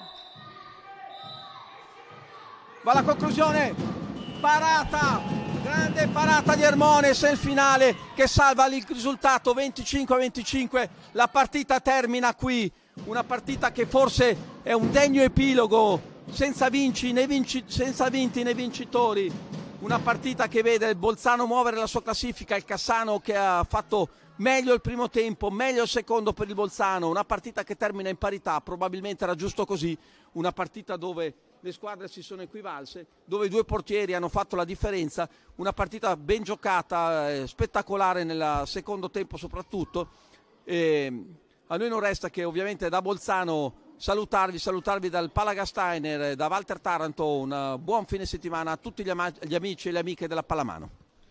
va la conclusione, parata! Grande parata di Hermones e il finale che salva il risultato venticinque a venticinque. La partita termina qui, una partita che forse è un degno epilogo, senza, vinci, né vinci, senza vinti né vincitori. Una partita che vede il Bolzano muovere la sua classifica, il Cassano che ha fatto meglio il primo tempo, meglio il secondo per il Bolzano. Una partita che termina in parità, probabilmente era giusto così, una partita dove le squadre si sono equivalse, dove i due portieri hanno fatto la differenza, una partita ben giocata, eh, spettacolare nel secondo tempo soprattutto. E a noi non resta che ovviamente da Bolzano salutarvi, salutarvi dal Palagasteiner, da Walter Taranto, un buon fine settimana a tutti gli, ama- gli amici e le amiche della pallamano.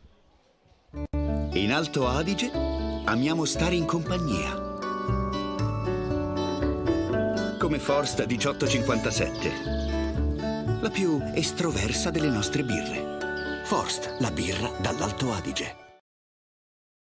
In Alto Adige amiamo stare in compagnia. Come Forst diciottocentocinquantasette, la più estroversa delle nostre birre. Forst, la birra dall'Alto Adige.